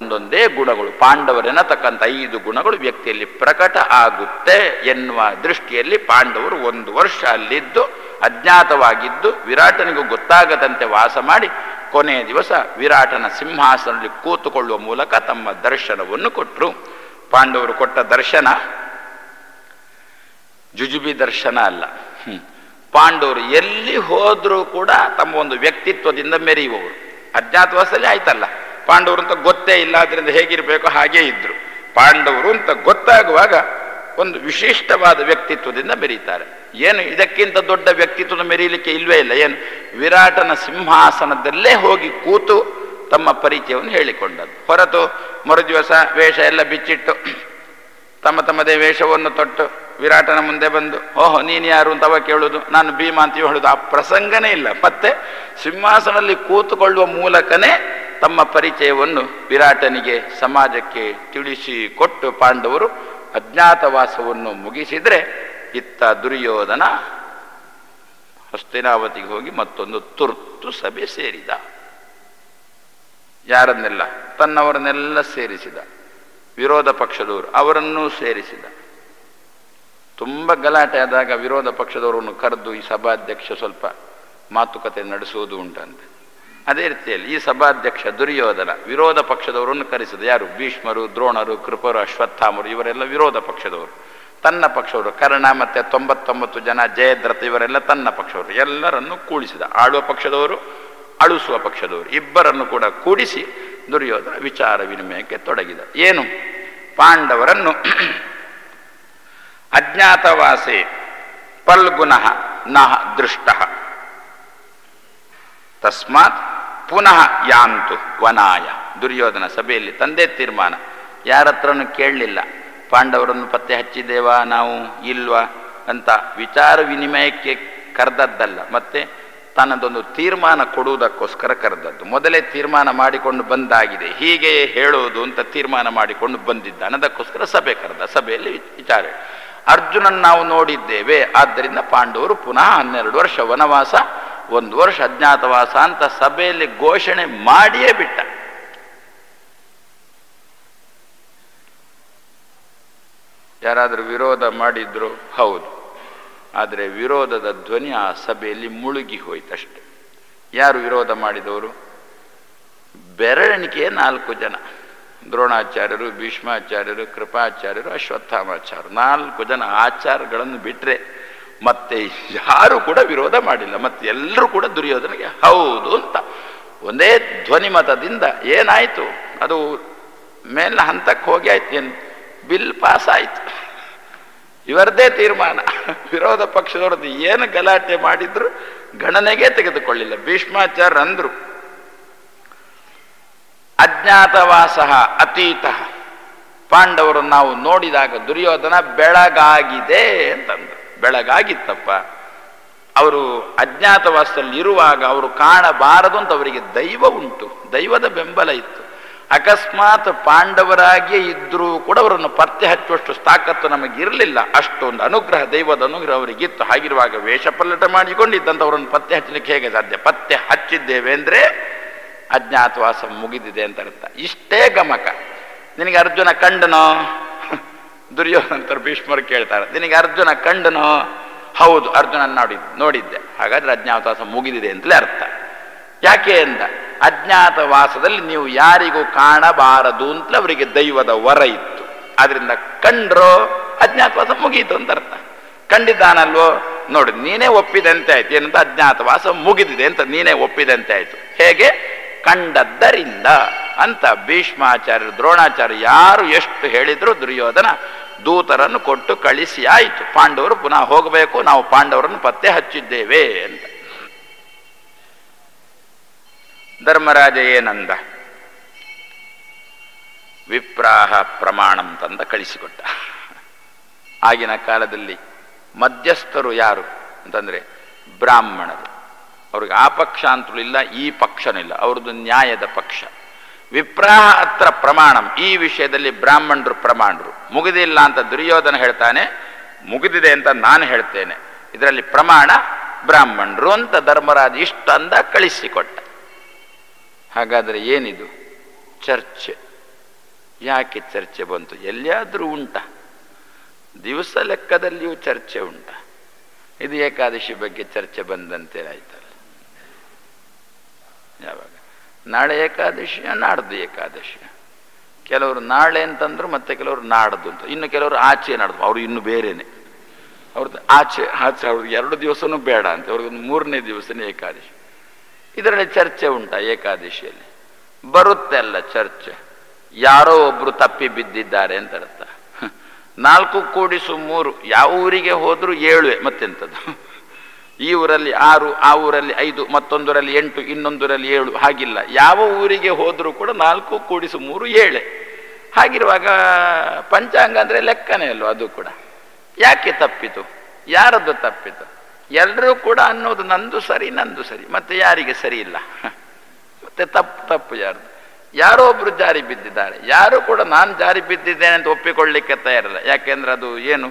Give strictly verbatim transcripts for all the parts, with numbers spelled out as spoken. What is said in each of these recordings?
ಒಂದೊಂದೇ ಗುಣಗಳು, ಪಾಂಡವರೆನ್ನತಕ್ಕಂಥ ಐದು ಗುಣಗಳು ವ್ಯಕ್ತಿಯಲ್ಲಿ ಪ್ರಕಟ ಆಗುತ್ತೆ ಎನ್ನುವ ದೃಷ್ಟಿಯಲ್ಲಿ ಪಾಂಡವರು ಒಂದು ವರ್ಷ ಅಲ್ಲಿದ್ದು ಅಜ್ಞಾತವಾಗಿದ್ದು ವಿರಾಟನಿಗೂ ಗೊತ್ತಾಗದಂತೆ ವಾಸ ಮಾಡಿ ಕೊನೆಯ ದಿವಸ ವಿರಾಟನ ಸಿಂಹಾಸನದಲ್ಲಿ ಕೂತುಕೊಳ್ಳುವ ಮೂಲಕ ತಮ್ಮ ದರ್ಶನವನ್ನು ಕೊಟ್ಟರು. ಪಾಂಡವರು ಕೊಟ್ಟ ದರ್ಶನ ಜುಜುಬಿ ದರ್ಶನ ಅಲ್ಲ. ಪಾಂಡವರು ಎಲ್ಲಿ ಹೋದರೂ ಕೂಡ ತಮ್ಮ ಒಂದು ವ್ಯಕ್ತಿತ್ವದಿಂದ ಮೆರೆಯುವವರು. ಅಜ್ಞಾತವಾಸದಲ್ಲಿ ಆಯ್ತಲ್ಲ, ಪಾಂಡವರು ಅಂತ ಗೊತ್ತೇ ಇಲ್ಲ, ಅದರಿಂದ ಹೇಗಿರಬೇಕು ಹಾಗೇ ಇದ್ರು. ಪಾಂಡವರು ಅಂತ ಗೊತ್ತಾಗುವಾಗ ಒಂದು ವಿಶಿಷ್ಟವಾದ ವ್ಯಕ್ತಿತ್ವದಿಂದ ಮೆರೀತಾರೆ. ಏನು ಇದಕ್ಕಿಂತ ದೊಡ್ಡ ವ್ಯಕ್ತಿತ್ವದ ಮೆರೀಲಿಕ್ಕೆ ಇಲ್ವೇ ಇಲ್ಲ. ಏನು ವಿರಾಟನ ಸಿಂಹಾಸನದಲ್ಲೇ ಹೋಗಿ ಕೂತು ತಮ್ಮ ಪರಿಚಯವನ್ನು ಹೇಳಿಕೊಂಡದ್ದು ಹೊರತು ಮರುದಿವಸ ವೇಷ ಎಲ್ಲ ಬಿಚ್ಚಿಟ್ಟು ತಮ್ಮ ತಮ್ಮದೇ ವೇಷವನ್ನು ತೊಟ್ಟು ವಿರಾಟನ ಮುಂದೆ ಬಂದು ಓಹೋ ನೀನು ಯಾರು ಅಂತ ಅವ ಕೇಳುವುದು, ನಾನು ಭೀಮ ಅಂತೀವಿ ಹೇಳುದು, ಆ ಪ್ರಸಂಗನೇ ಇಲ್ಲ. ಮತ್ತೆ ಸಿಂಹಾಸನದಲ್ಲಿ ಕೂತುಕೊಳ್ಳುವ ಮೂಲಕನೇ ತಮ್ಮ ಪರಿಚಯವನ್ನು ವಿರಾಟನಿಗೆ ಸಮಾಜಕ್ಕೆ ತಿಳಿಸಿ ಕೊಟ್ಟು ಪಾಂಡವರು ಅಜ್ಞಾತವಾಸವನ್ನು ಮುಗಿಸಿದರೆ ಇತ್ತ ದುರ್ಯೋಧನ ಹಸ್ತಿನಾವತಿಗೆ ಹೋಗಿ ಮತ್ತೊಂದು ತುರ್ತು ಸಭೆ ಸೇರಿದ. ಯಾರನ್ನೆಲ್ಲ? ತನ್ನವರನ್ನೆಲ್ಲ ಸೇರಿಸಿದ. ವಿರೋಧ ಪಕ್ಷದವರು ಅವರನ್ನೂ ಸೇರಿಸಿದ. ತುಂಬ ಗಲಾಟೆ ಆದಾಗ ವಿರೋಧ ಪಕ್ಷದವರನ್ನು ಕರೆದು ಈ ಸಭಾಧ್ಯಕ್ಷ ಸ್ವಲ್ಪ ಮಾತುಕತೆ ನಡೆಸುವುದು ಉಂಟಂತೆ. ಅದೇ ರೀತಿಯಲ್ಲಿ ಈ ಸಭಾಧ್ಯಕ್ಷ ದುರ್ಯೋಧನ ವಿರೋಧ ಪಕ್ಷದವರನ್ನು ಕರೆಸಿದ. ಯಾರು? ಭೀಷ್ಮರು, ದ್ರೋಣರು, ಕೃಪರು, ಅಶ್ವತ್ಥಾಮರು ಇವರೆಲ್ಲ ವಿರೋಧ ಪಕ್ಷದವರು. ತನ್ನ ಪಕ್ಷವರು ಕರ್ಣ ಮತ್ತೆ ತೊಂಬತ್ತೊಂಬತ್ತು ಜನ ಜಯದ್ರಥ ಇವರೆಲ್ಲ ತನ್ನ ಪಕ್ಷವರು. ಎಲ್ಲರನ್ನು ಕೂಡಿಸಿದ. ಆಳುವ ಪಕ್ಷದವರು, ಅಳುಸುವ ಪಕ್ಷದವರು ಇಬ್ಬರನ್ನು ಕೂಡ ಕೂಡಿಸಿ ದುರ್ಯೋಧನ ವಿಚಾರ ವಿನಿಮಯಕ್ಕೆ ತೊಡಗಿದ. ಏನು? ಪಾಂಡವರನ್ನು ಅಜ್ಞಾತವಾಸೆ ಫಲ್ಗುಣಃ ನಃ ದೃಷ್ಟಃ ತಸ್ಮಾತ್ ಪುನಃ ಯಾಂತು ವನಾಯ. ದುರ್ಯೋಧನ ಸಭೆಯಲ್ಲಿ ತಂದೆ ತೀರ್ಮಾನ, ಯಾರತ್ರನೂ ಕೇಳಲಿಲ್ಲ. ಪಾಂಡವರನ್ನು ಪತ್ತೆ ಹಚ್ಚಿದ್ದೇವಾ ನಾವು ಇಲ್ವಾ ಅಂತ ವಿಚಾರ ವಿನಿಮಯಕ್ಕೆ ಕರೆದದ್ದಲ್ಲ, ಮತ್ತೆ ತನ್ನದೊಂದು ತೀರ್ಮಾನ ಕೊಡುವುದಕ್ಕೋಸ್ಕರ ಕರೆದದ್ದು. ಮೊದಲೇ ತೀರ್ಮಾನ ಮಾಡಿಕೊಂಡು ಬಂದಾಗಿದೆ, ಹೀಗೆ ಹೇಳೋದು ಅಂತ ತೀರ್ಮಾನ ಮಾಡಿಕೊಂಡು ಬಂದಿದ್ದಾನೆ, ಅದಕ್ಕೋಸ್ಕರ ಸಭೆ ಕರೆದ. ಸಭೆಯಲ್ಲಿ ವಿಚಾರ, ಅರ್ಜುನನ್ ನಾವು ನೋಡಿದ್ದೇವೆ, ಆದ್ದರಿಂದ ಪಾಂಡವರು ಪುನಃ ಹನ್ನೆರಡು ವರ್ಷ ವನವಾಸ, ಒಂದು ವರ್ಷ ಅಜ್ಞಾತವಾಸ ಅಂತ ಸಭೆಯಲ್ಲಿ ಘೋಷಣೆ ಮಾಡಿಯೇ ಬಿಟ್ಟ. ಯಾರಾದರೂ ವಿರೋಧ ಮಾಡಿದ್ರು? ಹೌದು. ಆದರೆ ವಿರೋಧದ ಧ್ವನಿ ಆ ಸಭೆಯಲ್ಲಿ ಮುಳುಗಿ ಹೋಯ್ತಷ್ಟೆ. ಯಾರು ವಿರೋಧ ಮಾಡಿದವರು? ಬೆರಳೆಣಿಕೆಯ ನಾಲ್ಕು ಜನ. ದ್ರೋಣಾಚಾರ್ಯರು, ಭೀಷ್ಮಾಚಾರ್ಯರು, ಕೃಪಾಚಾರ್ಯರು, ಅಶ್ವತ್ಥಾಮಾಚಾರ್ಯರು. ನಾಲ್ಕು ಜನ ಆಚಾರ್ಯಗಳನ್ನು ಬಿಟ್ಟರೆ ಮತ್ತೆ ಯಾರು ಕೂಡ ವಿರೋಧ ಮಾಡಿಲ್ಲ. ಮತ್ತೆ ಎಲ್ಲರೂ ಕೂಡ ದುರ್ಯೋಧನಿಗೆ ಹೌದು ಅಂತ ಒಂದೇ ಧ್ವನಿಮತದಿಂದ ಏನಾಯಿತು, ಅದು ಮೇಲಿನ ಹಂತಕ್ಕೆ ಹೋಗಿ ಆಯ್ತು. ಏನು ಬಿಲ್ ಪಾಸ್ ಆಯಿತು, ಇವರದೇ ತೀರ್ಮಾನ. ವಿರೋಧ ಪಕ್ಷದವ್ರದ್ದು ಏನು ಗಲಾಟೆ ಮಾಡಿದ್ರು ಗಣನೆಗೆ ತೆಗೆದುಕೊಳ್ಳಿಲ್ಲ. ಭೀಷ್ಮಾಚಾರ್ಯ ಅಂದ್ರು ಅಜ್ಞಾತವಾಸ ಅತೀತ. ಪಾಂಡವರು ನಾವು ನೋಡಿದಾಗ ದುರ್ಯೋಧನ ಬೆಳಗಾಗಿದೆ ಅಂತಂದ್ರು. ಬೆಳಗಾಗಿತ್ತಪ್ಪ. ಅವರು ಅಜ್ಞಾತವಾಸದಲ್ಲಿ ಇರುವಾಗ ಅವರು ಕಾಣಬಾರದು ಅಂತ ಅವರಿಗೆ ದೈವ ಉಂಟು, ದೈವದ ಬೆಂಬಲ ಇತ್ತು. ಅಕಸ್ಮಾತ್ ಪಾಂಡವರಾಗಿಯೇ ಇದ್ರೂ ಕೂಡ ಅವರನ್ನು ಪತ್ತೆ ಹಚ್ಚುವಷ್ಟು ತಾಕತ್ತು ನಮಗಿರಲಿಲ್ಲ. ಅಷ್ಟೊಂದು ಅನುಗ್ರಹ, ದೈವದ ಅನುಗ್ರಹ ಅವರಿಗಿತ್ತು. ಹಾಗಿರುವಾಗ ವೇಷಪಲ್ಲಟ ಮಾಡಿಕೊಂಡಿದ್ದಂಥ ಅವರನ್ನು ಪತ್ತೆ ಹಚ್ಚಲಿಕ್ಕೆ ಹೇಗೆ ಸಾಧ್ಯ? ಪತ್ತೆ ಹಚ್ಚಿದ್ದೇವೆ ಅಂದರೆ ಅಜ್ಞಾತವಾಸ ಮುಗಿದಿದೆ ಅಂತ ಅರ್ಥ. ಇಷ್ಟೇ ಗಮಕ. ನಿನಗೆ ಅರ್ಜುನ ಕಂಡನೋ? ದುರ್ಯೋಧನ ಭೀಷ್ಮರು ಕೇಳ್ತಾರೆ, ನಿನಗೆ ಅರ್ಜುನ ಕಂಡನೋ? ಹೌದು, ಅರ್ಜುನ ನೋಡಿದ್ ನೋಡಿದ್ದೆ ಹಾಗಾದ್ರೆ ಅಜ್ಞಾತವಾಸ ಮುಗಿದಿದೆ ಅಂತಲೇ ಅರ್ಥ. ಯಾಕೆ ಅಂದ, ಅಜ್ಞಾತವಾಸದಲ್ಲಿ ನೀವು ಯಾರಿಗೂ ಕಾಣಬಾರದು ಅಂತಲೇ ಅವರಿಗೆ ದೈವದ ವರ ಇತ್ತು. ಆದ್ರಿಂದ ಕಂಡ್ರೋ ಅಜ್ಞಾತವಾಸ ಮುಗೀತು ಅಂತ ಅರ್ಥ. ಕಂಡಿದ್ದಾನಲ್ವೋ? ನೋಡಿ, ನೀನೇ ಒಪ್ಪಿದಂತೆ ಆಯ್ತು. ಏನಂತ? ಅಜ್ಞಾತವಾಸ ಮುಗಿದಿದೆ ಅಂತ ನೀನೇ ಒಪ್ಪಿದಂತೆ ಆಯ್ತು. ಹೇಗೆ? ಕಂಡದ್ದರಿಂದ ಅಂತ ಭೀಷ್ಮಾಚಾರ್ಯರು, ದ್ರೋಣಾಚಾರ್ಯ ಯಾರು ಎಷ್ಟು ಹೇಳಿದ್ರು ದುರ್ಯೋಧನ ದೂತರನ್ನು ಕೊಟ್ಟು ಕಳಿಸಿ ಆಯಿತು. ಪಾಂಡವರು ಪುನಃ ಹೋಗಬೇಕು, ನಾವು ಪಾಂಡವರನ್ನು ಪತ್ತೆ ಹಚ್ಚಿದ್ದೇವೆ ಅಂತ. ಧರ್ಮರಾಜ ಏನಂದ? ವಿಪ್ರಾಹ ಪ್ರಮಾಣಂ ತಂದ ಕಳಿಸಿಕೊಟ್ಟ. ಆಗಿನ ಕಾಲದಲ್ಲಿ ಮಧ್ಯಸ್ಥರು ಯಾರು ಅಂತಂದ್ರೆ ಬ್ರಾಹ್ಮಣರು. ಅವ್ರಿಗೆ ಆ ಪಕ್ಷ ಅಂತಲೂ ಇಲ್ಲ, ಈ ಪಕ್ಷನೂ ಇಲ್ಲ, ಅವ್ರದ್ದು ನ್ಯಾಯದ ಪಕ್ಷ. ವಿಪ್ರಾಹ ಅತ್ರ ಪ್ರಮಾಣಂ, ಈ ವಿಷಯದಲ್ಲಿ ಬ್ರಾಹ್ಮಣರು ಪ್ರಮಾಣರು. ಮುಗಿದಿಲ್ಲ ಅಂತ ದುರ್ಯೋಧನ ಹೇಳ್ತಾನೆ, ಮುಗಿದಿದೆ ಅಂತ ನಾನು ಹೇಳ್ತೇನೆ. ಇದರಲ್ಲಿ ಪ್ರಮಾಣ ಬ್ರಾಹ್ಮಣರು ಅಂತ ಧರ್ಮರಾಜ ಇಷ್ಟಂದ ಕಳಿಸಿಕೊಟ್ಟ. ಹಾಗಾದರೆ ಏನಿದು? ಚರ್ಚೆ. ಯಾಕೆ ಚರ್ಚೆ ಬಂತು? ಎಲ್ಲಿಯಾದರೂ ಉಂಟ? ದಿವಸ ಲೆಕ್ಕದಲ್ಲಿಯೂ ಚರ್ಚೆ ಉಂಟ? ಇದು ಏಕಾದಶಿ ಬಗ್ಗೆ ಚರ್ಚೆ ಬಂದಂತೆ ಆಯ್ತಲ್ಲ. ಯಾವಾಗ? ನಾಳೆ ಏಕಾದಶಿಯ, ನಾಡ್ದು ಏಕಾದಶಿಯ. ಕೆಲವರು ನಾಳೆ ಅಂತಂದ್ರು, ಮತ್ತೆ ಕೆಲವರು ನಾಡ್ದು ಅಂತ, ಇನ್ನು ಕೆಲವರು ಆಚೆ ನಾಡ್ದು. ಅವರು ಇನ್ನು ಬೇರೆನೆ, ಅವ್ರದ್ದು ಆಚೆ ಆಚೆ ಅವ್ರಿಗೆ ಎರಡು ದಿವಸನೂ ಬೇಡ ಅಂತ, ಅವ್ರಿಗೊಂದು ಮೂರನೇ ದಿವಸನೇ ಏಕಾದಶಿ. ಇದರಲ್ಲಿ ಚರ್ಚೆ ಉಂಟಾ ಏಕಾದಶಿಯಲ್ಲಿ? ಬರುತ್ತೆ ಅಲ್ಲ ಚರ್ಚೆ. ಯಾರೋ ಒಬ್ರು ತಪ್ಪಿ ಬಿದ್ದಿದ್ದಾರೆ ಅಂತ ಅರ್ಥ. ನಾಲ್ಕು ಕೂಡಿಸು ಮೂರು, ಯಾವ ಊರಿಗೆ ಹೋದ್ರು ಏಳುವೆ, ಮತ್ತೆಂಥದ್ದು? ಈ ಊರಲ್ಲಿ ಆರು, ಆ ಊರಲ್ಲಿ ಐದು, ಮತ್ತೊಂದರಲ್ಲಿ ಎಂಟು, ಇನ್ನೊಂದರಲ್ಲಿ ಏಳು. ಹಾಗಿಲ್ಲ, ಯಾವ ಊರಿಗೆ ಹೋದರೂ ಕೂಡ ನಾಲ್ಕು ಕೂಡಿಸು ಮೂರು ಏಳೆ. ಹಾಗಿರುವಾಗ ಪಂಚಾಂಗ ಅಂದರೆ ಲೆಕ್ಕನೇ ಅಲ್ವ ಅದು ಕೂಡ. ಯಾಕೆ ತಪ್ಪಿತು? ಯಾರದ್ದು ತಪ್ಪಿತು? ಎಲ್ಲರೂ ಕೂಡ ಅನ್ನೋದು ನಂದು ಸರಿ, ನಂದು ಸರಿ, ಮತ್ತೆ ಯಾರಿಗೆ ಸರಿ ಇಲ್ಲ? ಮತ್ತೆ ತಪ್ಪು ತಪ್ಪು ಯಾರ್ದು? ಯಾರೋ ಒಬ್ರು ಜಾರಿ ಬಿದ್ದಿದ್ದಾರೆ. ಯಾರು ಕೂಡ ನಾನು ಜಾರಿ ಬಿದ್ದಿದ್ದೇನೆ ಅಂತ ಒಪ್ಪಿಕೊಳ್ಳಿಕ್ಕೆ ತಯಾರಿಲ್ಲ. ಯಾಕೆಂದ್ರೆ ಅದು ಏನು,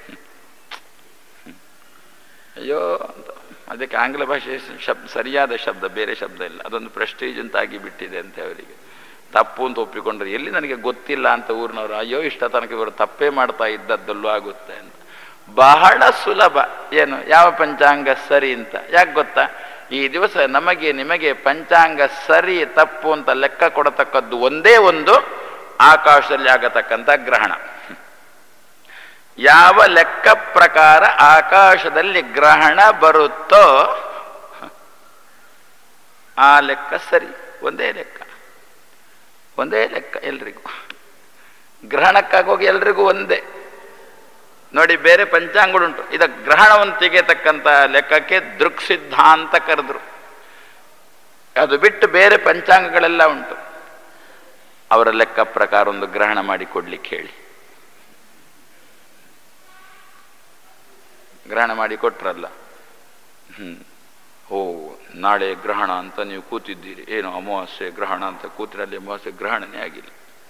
ಅಯ್ಯೋ ಅಂತ. ಅದಕ್ಕೆ ಆಂಗ್ಲ ಭಾಷೆ ಶಬ್ದ, ಸರಿಯಾದ ಶಬ್ದ, ಬೇರೆ ಶಬ್ದ ಇಲ್ಲ. ಅದೊಂದು ಪ್ರೆಸ್ಟೀಜ್ ಅಂತ ಆಗಿ ಬಿಟ್ಟಿದೆ ಅಂತೆ ಅವರಿಗೆ. ತಪ್ಪು ಅಂತ ಒಪ್ಪಿಕೊಂಡ್ರೆ, ಎಲ್ಲಿ ನನಗೆ ಗೊತ್ತಿಲ್ಲ ಅಂತ ಊರಿನವರು, ಅಯ್ಯೋ ಇಷ್ಟ ತನಕ ಇವರು ತಪ್ಪೇ ಮಾಡ್ತಾ ಇದ್ದದ್ದಲ್ಲೂ ಆಗುತ್ತೆ ಅಂತ. ಬಹಳ ಸುಲಭ. ಏನು, ಯಾವ ಪಂಚಾಂಗ ಸರಿ ಅಂತ? ಯಾಕೆ ಗೊತ್ತಾ? ಈ ದಿವಸ ನಮಗೆ ನಿಮಗೆ ಪಂಚಾಂಗ ಸರಿ ತಪ್ಪು ಅಂತ ಲೆಕ್ಕ ಕೊಡತಕ್ಕದ್ದು ಒಂದೇ ಒಂದು, ಆಕಾಶದಲ್ಲಿ ಆಗತಕ್ಕಂಥ ಗ್ರಹಣ. ಯಾವ ಲೆಕ್ಕ ಪ್ರಕಾರ ಆಕಾಶದಲ್ಲಿ ಗ್ರಹಣ ಬರುತ್ತೋ ಆ ಲೆಕ್ಕ ಸರಿ. ಒಂದೇ ಲೆಕ್ಕ, ಒಂದೇ ಲೆಕ್ಕ ಎಲ್ರಿಗೂ. ಗ್ರಹಣಕ್ಕಾಗೋಗಿ ಎಲ್ರಿಗೂ ಒಂದೇ. ನೋಡಿ, ಬೇರೆ ಪಂಚಾಂಗಗಳುಂಟು. ಇದ ಗ್ರಹಣವನ್ನು ತೆಗೆಯತಕ್ಕಂಥ ಲೆಕ್ಕಕ್ಕೆ ದೃಕ್ಸಿದ್ಧ ಅಂತ ಕರೆದ್ರು. ಅದು ಬಿಟ್ಟು ಬೇರೆ ಪಂಚಾಂಗಗಳೆಲ್ಲ ಉಂಟು. ಅವರ ಲೆಕ್ಕ ಪ್ರಕಾರ ಒಂದು ಗ್ರಹಣ ಮಾಡಿ ಕೊಡ್ಲಿಕ್ಕೆ ಹೇಳಿ. ಗ್ರಹಣ ಮಾಡಿ ಕೊಟ್ರಲ್ಲ, ಹ್ಮ್ ಓ ನಾಳೆ ಗ್ರಹಣ ಅಂತ ನೀವು ಕೂತಿದ್ದೀರಿ. ಏನು ಅಮಾವಾಸ್ಯೆ ಗ್ರಹಣ ಅಂತ ಕೂತಿರಲ್ಲಿ ಅಮಾವಾಸ್ಯೆ ಗ್ರಹಣನೇ ಆಗಿಲ್ಲ.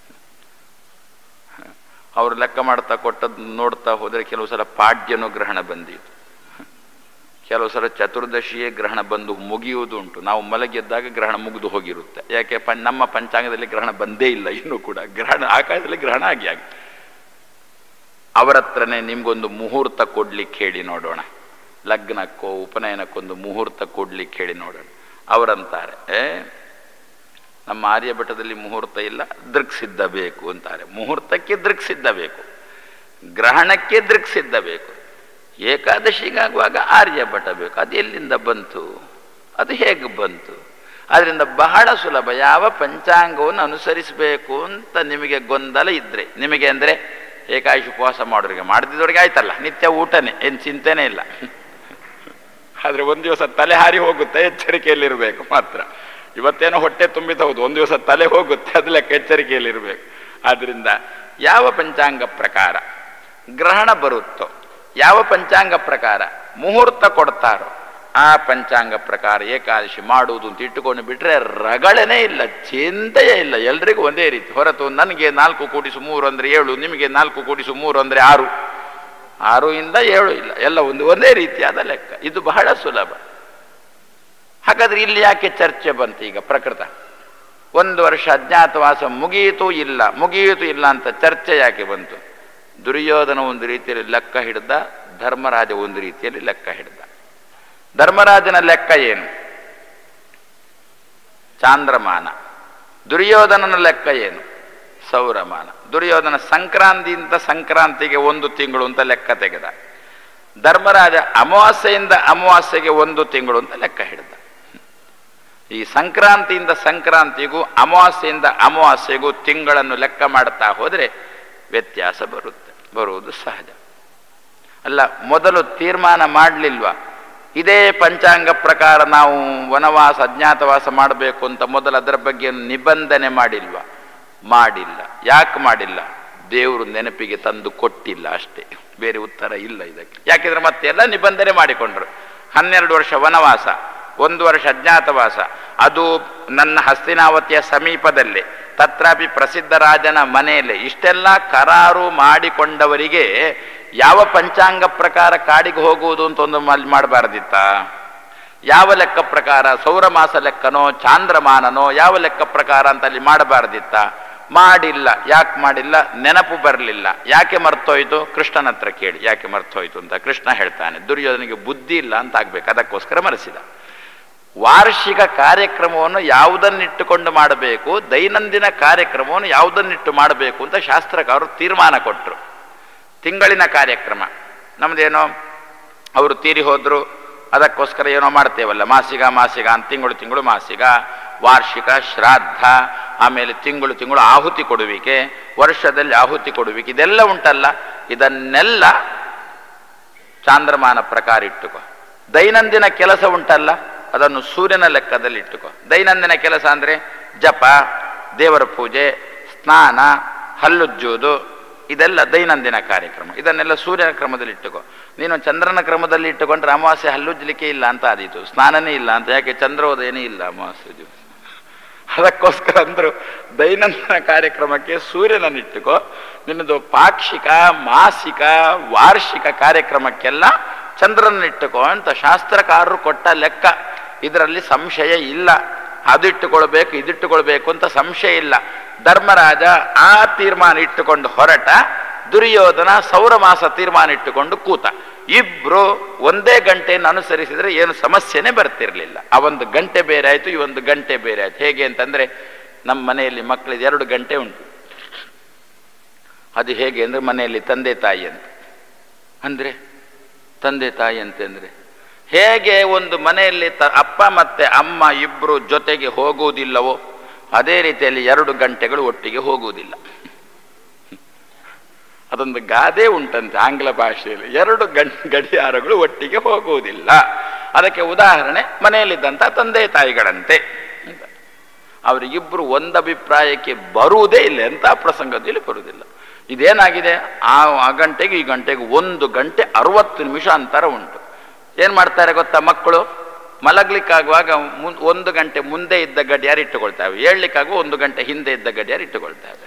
ಅವರು ಲೆಕ್ಕ ಮಾಡ್ತಾ ಕೊಟ್ಟದ್ದು ನೋಡ್ತಾ ಹೋದರೆ ಕೆಲವು ಸಲ ಪಾಡ್ಯನೂ ಗ್ರಹಣ ಬಂದಿತ್ತು, ಕೆಲವು ಸಲ ಚತುರ್ದಶಿಯೇ ಗ್ರಹಣ ಬಂದು ಮುಗಿಯುವುದು ಉಂಟು. ನಾವು ಮಲಗಿದ್ದಾಗ ಗ್ರಹಣ ಮುಗಿದು ಹೋಗಿರುತ್ತೆ. ಯಾಕೆ? ಪಂ ನಮ್ಮ ಪಂಚಾಂಗದಲ್ಲಿ ಗ್ರಹಣ ಬಂದೇ ಇಲ್ಲ ಇನ್ನೂ ಕೂಡ. ಗ್ರಹಣ ಆಕಾಶದಲ್ಲಿ ಗ್ರಹಣ ಆಗಿ ಆಗಿ ಅವರ ಹತ್ರನೇ ನಿಮ್ಗೊಂದು ಮುಹೂರ್ತ ಕೊಡ್ಲಿಕ್ಕೆ ಹೇಳಿ ನೋಡೋಣ. ಲಗ್ನಕ್ಕೋ ಉಪನಯನಕ್ಕೊಂದು ಮುಹೂರ್ತ ಕೊಡ್ಲಿಕ್ಕೆ ಹೇಳಿ ನೋಡೋಣ. ಅವರಂತಾರೆ, ಏ ನಮ್ಮ ಆರ್ಯಭಟದಲ್ಲಿ ಮುಹೂರ್ತ ಇಲ್ಲ, ದೃಕ್ಸಿದ್ಧ ಬೇಕು ಅಂತಾರೆ. ಮುಹೂರ್ತಕ್ಕೆ ದೃಕ್ಸಿದ್ಧ ಬೇಕು, ಗ್ರಹಣಕ್ಕೆ ದೃಕ್ಸಿದ್ಧ ಬೇಕು. ಏಕಾದಶಿಗಾಗುವಾಗ ಆರ್ಯಭಟ ಬೇಕು. ಅದು ಎಲ್ಲಿಂದ ಬಂತು? ಅದು ಹೇಗೆ ಬಂತು? ಅದರಿಂದ ಬಹಳ ಸುಲಭ. ಯಾವ ಪಂಚಾಂಗವನ್ನು ಅನುಸರಿಸಬೇಕು ಅಂತ ನಿಮಗೆ ಗೊಂದಲ ಇದ್ರೆ, ನಿಮಗೆ ಅಂದರೆ ಏಕಾದಶಿ ಉಪವಾಸ ಮಾಡೋರಿಗೆ, ಮಾಡದಿದ್ದವ್ರಿಗೆ ಆಯ್ತಲ್ಲ, ನಿತ್ಯ ಊಟನೇ, ಏನು ಚಿಂತೆನೇ ಇಲ್ಲ. ಆದರೆ ಒಂದು ದಿವಸ ತಲೆ ಹಾರಿ ಹೋಗುತ್ತೆ, ಎಚ್ಚರಿಕೆಯಲ್ಲಿರಬೇಕು ಮಾತ್ರ. ಇವತ್ತೇನೋ ಹೊಟ್ಟೆ ತುಂಬಿದೌದು, ಒಂದು ದಿವಸ ತಲೆ ಹೋಗುತ್ತೆ, ಅದು ಲೆಕ್ಕ ಎಚ್ಚರಿಕೆಯಲ್ಲಿರಬೇಕು. ಆದ್ದರಿಂದ ಯಾವ ಪಂಚಾಂಗ ಪ್ರಕಾರ ಗ್ರಹಣ ಬರುತ್ತೋ, ಯಾವ ಪಂಚಾಂಗ ಪ್ರಕಾರ ಮುಹೂರ್ತ ಕೊಡ್ತಾರೋ ಆ ಪಂಚಾಂಗ ಪ್ರಕಾರ ಏಕಾದಶಿ ಮಾಡುವುದು ಅಂತ ಇಟ್ಟುಕೊಂಡು ಬಿಟ್ರೆ ರಗಳನೇ ಇಲ್ಲ, ಚಿಂತೆಯೇ ಇಲ್ಲ. ಎಲ್ರಿಗೂ ಒಂದೇ ರೀತಿ. ಹೊರತು ನನಗೆ ನಾಲ್ಕು ಕೂಡಿಸು ಮೂರು ಅಂದರೆ ಏಳು, ನಿಮಗೆ ನಾಲ್ಕು ಕೂಡಿಸು ಮೂರು ಅಂದರೆ ಆರು, ಆರು ಇಂದ ಏಳು ಇಲ್ಲ, ಎಲ್ಲ ಒಂದು ಒಂದೇ ರೀತಿಯಾದ ಲೆಕ್ಕ. ಇದು ಬಹಳ ಸುಲಭ. ಹಾಗಾದ್ರೆ ಇಲ್ಲಿ ಯಾಕೆ ಚರ್ಚೆ ಬಂತು? ಈಗ ಪ್ರಕೃತ ಒಂದು ವರ್ಷ ಅಜ್ಞಾತವಾಸ ಮುಗಿಯಿತು ಇಲ್ಲ, ಮುಗಿಯಿತು ಇಲ್ಲ ಅಂತ ಚರ್ಚೆ ಯಾಕೆ ಬಂತು? ದುರ್ಯೋಧನ ಒಂದು ರೀತಿಯಲ್ಲಿ ಲೆಕ್ಕ ಹಿಡ್ದ, ಧರ್ಮರಾಜ ಒಂದು ರೀತಿಯಲ್ಲಿ ಲೆಕ್ಕ ಹಿಡ್ದ. ಧರ್ಮರಾಜನ ಲೆಕ್ಕ ಏನು? ಚಾಂದ್ರಮಾನ. ದುರ್ಯೋಧನನ ಲೆಕ್ಕ ಏನು? ಸೌರಮಾನ. ದುರ್ಯೋಧನ ಸಂಕ್ರಾಂತಿಯಿಂದ ಸಂಕ್ರಾಂತಿಗೆ ಒಂದು ತಿಂಗಳು ಅಂತ ಲೆಕ್ಕ ತೆಗೆದ. ಧರ್ಮರಾಜ ಅಮಾವಾಸ್ಯೆಯಿಂದ ಅಮಾವಾಸ್ಯೆಗೆ ಒಂದು ತಿಂಗಳು ಅಂತ ಲೆಕ್ಕ ಹಿಡಿದ. ಈ ಸಂಕ್ರಾಂತಿಯಿಂದ ಸಂಕ್ರಾಂತಿಗೂ ಅಮಾವಾಸ್ಯೆಯಿಂದ ಅಮಾವಾಸ್ಯೆಗೂ ತಿಂಗಳನ್ನು ಲೆಕ್ಕ ಮಾಡ್ತಾ ಹೋದರೆ ವ್ಯತ್ಯಾಸ ಬರುತ್ತೆ, ಬರುವುದು ಸಹಜ. ಅಲ್ಲ, ಮೊದಲು ತೀರ್ಮಾನ ಮಾಡಲಿಲ್ವಾ? ಇದೇ ಪಂಚಾಂಗ ಪ್ರಕಾರ ನಾವು ವನವಾಸ ಅಜ್ಞಾತವಾಸ ಮಾಡಬೇಕು ಅಂತ ಮೊದಲು ಅದರ ಬಗ್ಗೆ ನಿಬಂಧನೆ ಮಾಡಿಲ್ವಾ? ಮಾಡಿಲ್ಲ. ಯಾಕೆ ಮಾಡಿಲ್ಲ? ದೇವರು ನೆನಪಿಗೆ ತಂದು ಕೊಟ್ಟಿಲ್ಲ, ಅಷ್ಟೇ, ಬೇರೆ ಉತ್ತರ ಇಲ್ಲ ಇದಕ್ಕೆ. ಯಾಕೆಂದ್ರೆ ಮತ್ತೆ ಎಲ್ಲ ನಿಬಂಧನೆ ಮಾಡಿಕೊಂಡ್ರು. ಹನ್ನೆರಡು ವರ್ಷ ವನವಾಸ, ಒಂದು ವರ್ಷ ಅಜ್ಞಾತವಾಸ, ಅದು ನನ್ನ ಹಸ್ತಿನಾವತಿಯ ಸಮೀಪದಲ್ಲೇ, ತತ್ರಾಪಿ ಪ್ರಸಿದ್ಧ ರಾಜನ ಮನೆಯಲ್ಲೇ. ಇಷ್ಟೆಲ್ಲ ಕರಾರು ಮಾಡಿಕೊಂಡವರಿಗೆ ಯಾವ ಪಂಚಾಂಗ ಪ್ರಕಾರ ಕಾಡಿಗೆ ಹೋಗುವುದು ಅಂತ ಒಂದು ಅಲ್ಲಿ ಮಾಡಬಾರ್ದಿತ್ತ? ಯಾವ ಲೆಕ್ಕ ಪ್ರಕಾರ? ಸೌರಮಾಸ ಲೆಕ್ಕನೋ ಚಾಂದ್ರಮಾನನೋ ಯಾವ ಲೆಕ್ಕ ಪ್ರಕಾರ ಅಂತ ಅಲ್ಲಿ ಮಾಡಬಾರ್ದಿತ್ತ? ಮಾಡಿಲ್ಲ. ಯಾಕೆ ಮಾಡಿಲ್ಲ? ನೆನಪು ಬರಲಿಲ್ಲ. ಯಾಕೆ ಮರ್ತೋಯ್ತು? ಕೃಷ್ಣನ ಹತ್ರ ಕೇಳಿ ಯಾಕೆ ಮರ್ತೋಯ್ತು ಅಂತ. ಕೃಷ್ಣ ಹೇಳ್ತಾನೆ, ದುರ್ಯೋಧನಿಗೆ ಬುದ್ಧಿ ಇಲ್ಲ ಅಂತ ಆಗ್ಬೇಕು, ಅದಕ್ಕೋಸ್ಕರ ಮರೆಸಿದ. ವಾರ್ಷಿಕ ಕಾರ್ಯಕ್ರಮವನ್ನು ಯಾವುದನ್ನಿಟ್ಟುಕೊಂಡು ಮಾಡಬೇಕು, ದೈನಂದಿನ ಕಾರ್ಯಕ್ರಮವನ್ನು ಯಾವುದನ್ನಿಟ್ಟು ಮಾಡಬೇಕು ಅಂತ ಶಾಸ್ತ್ರಕಾರರು ತೀರ್ಮಾನ ಕೊಟ್ಟರು. ತಿಂಗಳಿನ ಕಾರ್ಯಕ್ರಮ ನಮ್ದೇನೋ ಅವರು ತೀರಿ ಹೋದ್ರು, ಅದಕ್ಕೋಸ್ಕರ ಏನೋ ಮಾಡ್ತೇವಲ್ಲ, ಮಾಸಿಕ ಮಾಸಿಕ ಅಂತ ತಿಂಗಳು ತಿಂಗಳು ಮಾಸಿಕ, ವಾರ್ಷಿಕ, ಶ್ರಾದ್ದ, ಆಮೇಲೆ ತಿಂಗಳು ತಿಂಗಳು ಆಹುತಿ ಕೊಡುವಿಕೆ, ವರ್ಷದಲ್ಲಿ ಆಹುತಿ ಕೊಡುವಿಕೆ, ಇದೆಲ್ಲ ಉಂಟಲ್ಲ, ಇದನ್ನೆಲ್ಲ ಚಾಂದ್ರಮಾನ ಪ್ರಕಾರ ಇಟ್ಟುಕೋ. ದೈನಂದಿನ ಕೆಲಸ ಉಂಟಲ್ಲ, ಅದನ್ನು ಸೂರ್ಯನ ಲೆಕ್ಕದಲ್ಲಿ ಇಟ್ಟುಕೋ. ದೈನಂದಿನ ಕೆಲಸ ಅಂದರೆ ಜಪ, ದೇವರ ಪೂಜೆ, ಸ್ನಾನ, ಹಲ್ಲುಜ್ಜುವುದು, ಇದೆಲ್ಲ ದೈನಂದಿನ ಕಾರ್ಯಕ್ರಮ. ಇದನ್ನೆಲ್ಲ ಸೂರ್ಯನ ಕ್ರಮದಲ್ಲಿ ಇಟ್ಟುಕೋ. ನೀನು ಚಂದ್ರನ ಕ್ರಮದಲ್ಲಿ ಇಟ್ಟುಕೊಂಡ್ರೆ ಅಮಾವಾಸ್ಯೆ ಹಲ್ಲುಜ್ಜಲಿಕ್ಕೆ ಇಲ್ಲ ಅಂತ ಆದೀತು, ಸ್ನಾನನೇ ಇಲ್ಲ ಅಂತ. ಯಾಕೆ? ಚಂದ್ರೋದಯನೇ ಇಲ್ಲ ಅಮಾವಾಸ್ಯೆ ದಿವಸ. ಅದಕ್ಕೋಸ್ಕರ ಅಂದರು ದೈನಂದಿನ ಕಾರ್ಯಕ್ರಮಕ್ಕೆ ಸೂರ್ಯನನ್ನು ಇಟ್ಟುಕೋ. ನಿನ್ನದು ಪಾಕ್ಷಿಕ, ಮಾಸಿಕ, ವಾರ್ಷಿಕ ಕಾರ್ಯಕ್ರಮಕ್ಕೆಲ್ಲ ಚಂದ್ರನಿಟ್ಟುಕೋ ಅಂತ ಶಾಸ್ತ್ರಕಾರರು ಕೊಟ್ಟ ಲೆಕ್ಕ. ಇದರಲ್ಲಿ ಸಂಶಯ ಇಲ್ಲ. ಅದು ಇಟ್ಟುಕೊಳ್ಬೇಕು, ಇದಿಟ್ಟುಕೊಳ್ಬೇಕು ಅಂತ ಸಂಶಯ ಇಲ್ಲ. ಧರ್ಮರಾಜ ಆ ತೀರ್ಮಾನ ಇಟ್ಟುಕೊಂಡು ಹೊರಟ, ದುರ್ಯೋಧನ ಸೌರಮಾಸ ತೀರ್ಮಾನ ಇಟ್ಟುಕೊಂಡು ಕೂತ. ಇಬ್ರು ಒಂದೇ ಗಂಟೆಯನ್ನು ಅನುಸರಿಸಿದ್ರೆ ಏನು ಸಮಸ್ಯೆನೇ ಬರ್ತಿರ್ಲಿಲ್ಲ. ಆ ಒಂದು ಗಂಟೆ ಬೇರೆ ಆಯ್ತು, ಈ ಒಂದು ಗಂಟೆ ಬೇರೆ ಆಯ್ತು. ಹೇಗೆ ಅಂತಂದ್ರೆ, ನಮ್ಮ ಮನೆಯಲ್ಲಿ ಮಕ್ಕಳಿಗೆ ಎರಡು ಗಂಟೆ ಉಂಟು. ಅದು ಹೇಗೆ ಅಂದ್ರೆ, ಮನೆಯಲ್ಲಿ ತಂದೆ ತಾಯಿ ಅಂತ ಅಂದ್ರೆ ತಂದೆ ತಾಯಿ ಅಂತಂದ್ರೆ ಹೇಗೆ ಒಂದು ಮನೆಯಲ್ಲಿ ತ ಅಪ್ಪ ಮತ್ತೆ ಅಮ್ಮ ಇಬ್ರು ಜೊತೆಗೆ ಹೋಗುವುದಿಲ್ಲವೋ, ಅದೇ ರೀತಿಯಲ್ಲಿ ಎರಡು ಗಂಟೆಗಳು ಒಟ್ಟಿಗೆ ಹೋಗುವುದಿಲ್ಲ. ಅದೊಂದು ಗಾದೆ ಉಂಟಂತೆ ಆಂಗ್ಲ ಭಾಷೆಯಲ್ಲಿ, ಎರಡು ಗಂ ಗಡಿಯಾರಗಳು ಒಟ್ಟಿಗೆ ಹೋಗುವುದಿಲ್ಲ. ಅದಕ್ಕೆ ಉದಾಹರಣೆ ಮನೆಯಲ್ಲಿದ್ದಂಥ ತಂದೆ ತಾಯಿಗಳಂತೆ. ಅವರಿಗಿಬ್ಬರು ಒಂದು ಅಭಿಪ್ರಾಯಕ್ಕೆ ಬರುವುದೇ ಇಲ್ಲ, ಎಂಥ ಪ್ರಸಂಗದಲ್ಲಿ ಬರುವುದಿಲ್ಲ. ಇದೇನಾಗಿದೆ, ಆ ಆ ಗಂಟೆಗೆ ಈ ಗಂಟೆಗೆ ಒಂದು ಗಂಟೆ ಅರವತ್ತು ನಿಮಿಷ ಅಂತರ ಉಂಟು. ಏನು ಮಾಡ್ತಾರೆ ಗೊತ್ತಾ ಮಕ್ಕಳು? ಮಲಗ್ಲಿಕ್ಕಾಗುವಾಗ ಮುನ್ ಒಂದು ಗಂಟೆ ಮುಂದೆ ಇದ್ದ ಗಡಿಯಾರ ಇಟ್ಟುಕೊಳ್ತಾವೆ, ಏಳ್ಲಿಕ್ಕಾಗುವ ಒಂದು ಗಂಟೆ ಹಿಂದೆ ಇದ್ದ ಗಡಿಯಾರ ಇಟ್ಟುಕೊಳ್ತಾವೆ.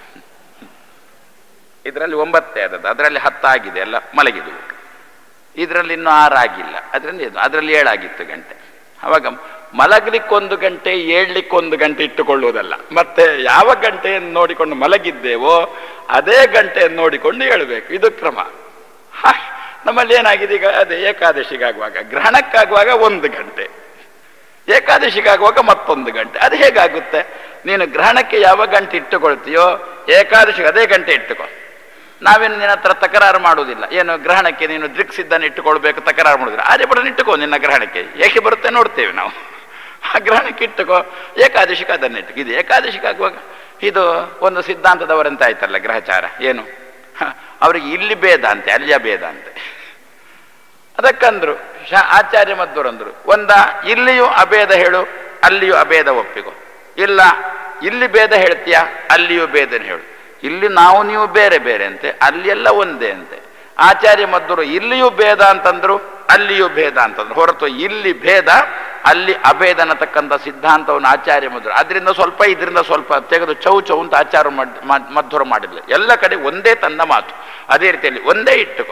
ಇದರಲ್ಲಿ ಒಂಬತ್ತೇ ಆದದ್ದು, ಅದರಲ್ಲಿ ಹತ್ತಾಗಿದೆ, ಎಲ್ಲ ಮಲಗಿದ್ವು. ಇದರಲ್ಲಿ ಇನ್ನೂ ಆರಾಗಿಲ್ಲ, ಅದರಲ್ಲಿ ಅದರಲ್ಲಿ ಏಳಾಗಿತ್ತು ಗಂಟೆ. ಅವಾಗ ಮಲಗ್ಲಿಕ್ಕೊಂದು ಗಂಟೆ, ಏಳ್ಲಿಕ್ಕೊಂದು ಗಂಟೆ ಇಟ್ಟುಕೊಳ್ಳುವುದಲ್ಲ. ಮತ್ತೆ ಯಾವ ಗಂಟೆಯನ್ನು ನೋಡಿಕೊಂಡು ಮಲಗಿದ್ದೇವೋ ಅದೇ ಗಂಟೆಯನ್ನು ನೋಡಿಕೊಂಡು ಹೇಳಬೇಕು. ಇದು ಕ್ರಮ. ನಮ್ಮಲ್ಲಿ ಏನಾಗಿದೆ ಈಗ, ಅದೇ ಏಕಾದಶಿಗಾಗುವಾಗ, ಗ್ರಹಣಕ್ಕಾಗುವಾಗ ಒಂದು ಗಂಟೆ, ಏಕಾದಶಿಗಾಗುವಾಗ ಮತ್ತೊಂದು ಗಂಟೆ. ಅದು ಹೇಗಾಗುತ್ತೆ? ನೀನು ಗ್ರಹಣಕ್ಕೆ ಯಾವ ಗಂಟೆ ಇಟ್ಟುಕೊಳ್ತೀಯೋ ಏಕಾದಶಿಗೆ ಅದೇ ಗಂಟೆ ಇಟ್ಟುಕೊ. ನಾವೇನು ನಿನ್ನ ಹತ್ರ ತಕರಾರು ಮಾಡುವುದಿಲ್ಲ. ಏನು ಗ್ರಹಣಕ್ಕೆ ನೀನು ದೃಕ್ಸಿದ್ದನ್ನು ಇಟ್ಟುಕೊಳ್ಬೇಕು, ತಕರಾರು ಮಾಡುದಿಲ್ಲ. ಆರ್ಯಭಟನ ಇಟ್ಟುಕೋ ನಿನ್ನ ಗ್ರಹಣಕ್ಕೆ, ಏಕೆ ಬರುತ್ತೆ ನೋಡ್ತೇವೆ ನಾವು. ಆ ಗ್ರಹಣಕ್ಕೆ ಇಟ್ಟುಕೋ, ಏಕಾದಶಿಗೆ ಅದನ್ನು ಇಟ್ಟುಕೋ. ಇದು ಏಕಾದಶಿಗಾಗುವಾಗ ಇದು ಒಂದು ಸಿದ್ಧಾಂತದವರಂತೆ ಆಯ್ತಲ್ಲ ಗ್ರಹಚಾರ. ಏನು ಅವರಿಗೆ ಇಲ್ಲಿ ಭೇದ ಅಂತೆ, ಅಲ್ಲಿಯ ಭೇದ ಅಂತೆ. ಅದಕ್ಕಂದ್ರು ಶಾ ಆಚಾರ್ಯ ಮಧ್ವರಂದ್ರು, ಒಂದ ಇಲ್ಲಿಯೂ ಅಭೇದ ಹೇಳು, ಅಲ್ಲಿಯೂ ಅಭೇದ ಒಪ್ಪಿಕೋ. ಇಲ್ಲ ಇಲ್ಲಿ ಭೇದ ಹೇಳ್ತೀಯ, ಅಲ್ಲಿಯೂ ಭೇದನ ಹೇಳು. ಇಲ್ಲಿ ನಾವು ನೀವು ಬೇರೆ ಬೇರೆ ಅಂತೆ, ಅಲ್ಲೆಲ್ಲ ಒಂದೇ ಅಂತೆ. ಆಚಾರ್ಯ ಮಧ್ವರು ಇಲ್ಲಿಯೂ ಭೇದ ಅಂತಂದ್ರು, ಅಲ್ಲಿಯೂ ಭೇದ ಅಂತಂದ್ರು. ಹೊರತು ಇಲ್ಲಿ ಭೇದ ಅಲ್ಲಿ ಅಭೇದ ಅನ್ನತಕ್ಕಂಥ ಸಿದ್ಧಾಂತವನ್ನು ಆಚಾರ್ಯ ಮಧ್ವರು ಅದರಿಂದ ಸ್ವಲ್ಪ ಇದರಿಂದ ಸ್ವಲ್ಪ ತೆಗೆದು ಚೌ ಚೌ ಅಂತ ಆಚಾರ ಮಧ್ವರು ಮಾಡಿಲ್ಲ. ಎಲ್ಲ ಕಡೆ ಒಂದೇ ತನ್ನ ಮಾತು. ಅದೇ ರೀತಿಯಲ್ಲಿ ಒಂದೇ ಇಟ್ಟುಕೋ.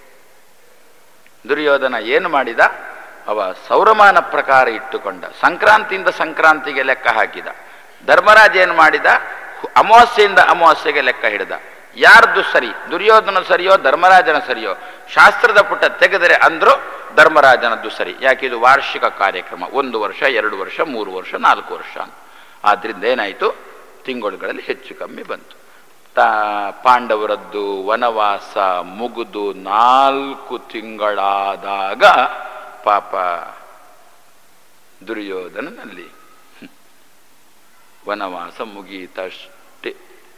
ದುರ್ಯೋಧನ ಏನು ಮಾಡಿದ? ಅವ ಸೌರಮಾನ ಪ್ರಕಾರ ಇಟ್ಟುಕೊಂಡ, ಸಂಕ್ರಾಂತಿಯಿಂದ ಸಂಕ್ರಾಂತಿಗೆ ಲೆಕ್ಕ ಹಾಕಿದ. ಧರ್ಮರಾಜ ಏನು ಮಾಡಿದ? ಅಮಾವಾಸ್ಯೆಯಿಂದ ಅಮಾವಾಸ್ಯೆಗೆ ಲೆಕ್ಕ ಹಿಡಿದ. ಯಾರ್ದು ಸರಿ? ದುರ್ಯೋಧನ ಸರಿಯೋ ಧರ್ಮರಾಜನ ಸರಿಯೋ? ಶಾಸ್ತ್ರದ ಪುಟ ತೆಗೆದರೆ ಅಂದ್ರು ಧರ್ಮರಾಜನದ್ದು ಸರಿ. ಯಾಕೆ? ಇದು ವಾರ್ಷಿಕ ಕಾರ್ಯಕ್ರಮ, ಒಂದು ವರ್ಷ, ಎರಡು ವರ್ಷ, ಮೂರು ವರ್ಷ, ನಾಲ್ಕು ವರ್ಷ ಅಂತ. ಆದ್ರಿಂದ ಏನಾಯಿತು? ತಿಂಗಳುಗಳಲ್ಲಿ ಹೆಚ್ಚು ಕಮ್ಮಿ ಬಂತು. ತಾ ಪಾಂಡವರದ್ದು ವನವಾಸ ಮುಗಿದು ನಾಲ್ಕು ತಿಂಗಳಾದಾಗ ಪಾಪ ದುರ್ಯೋಧನನಲ್ಲಿ ವನವಾಸ ಮುಗೀತಷ್ಟೇ.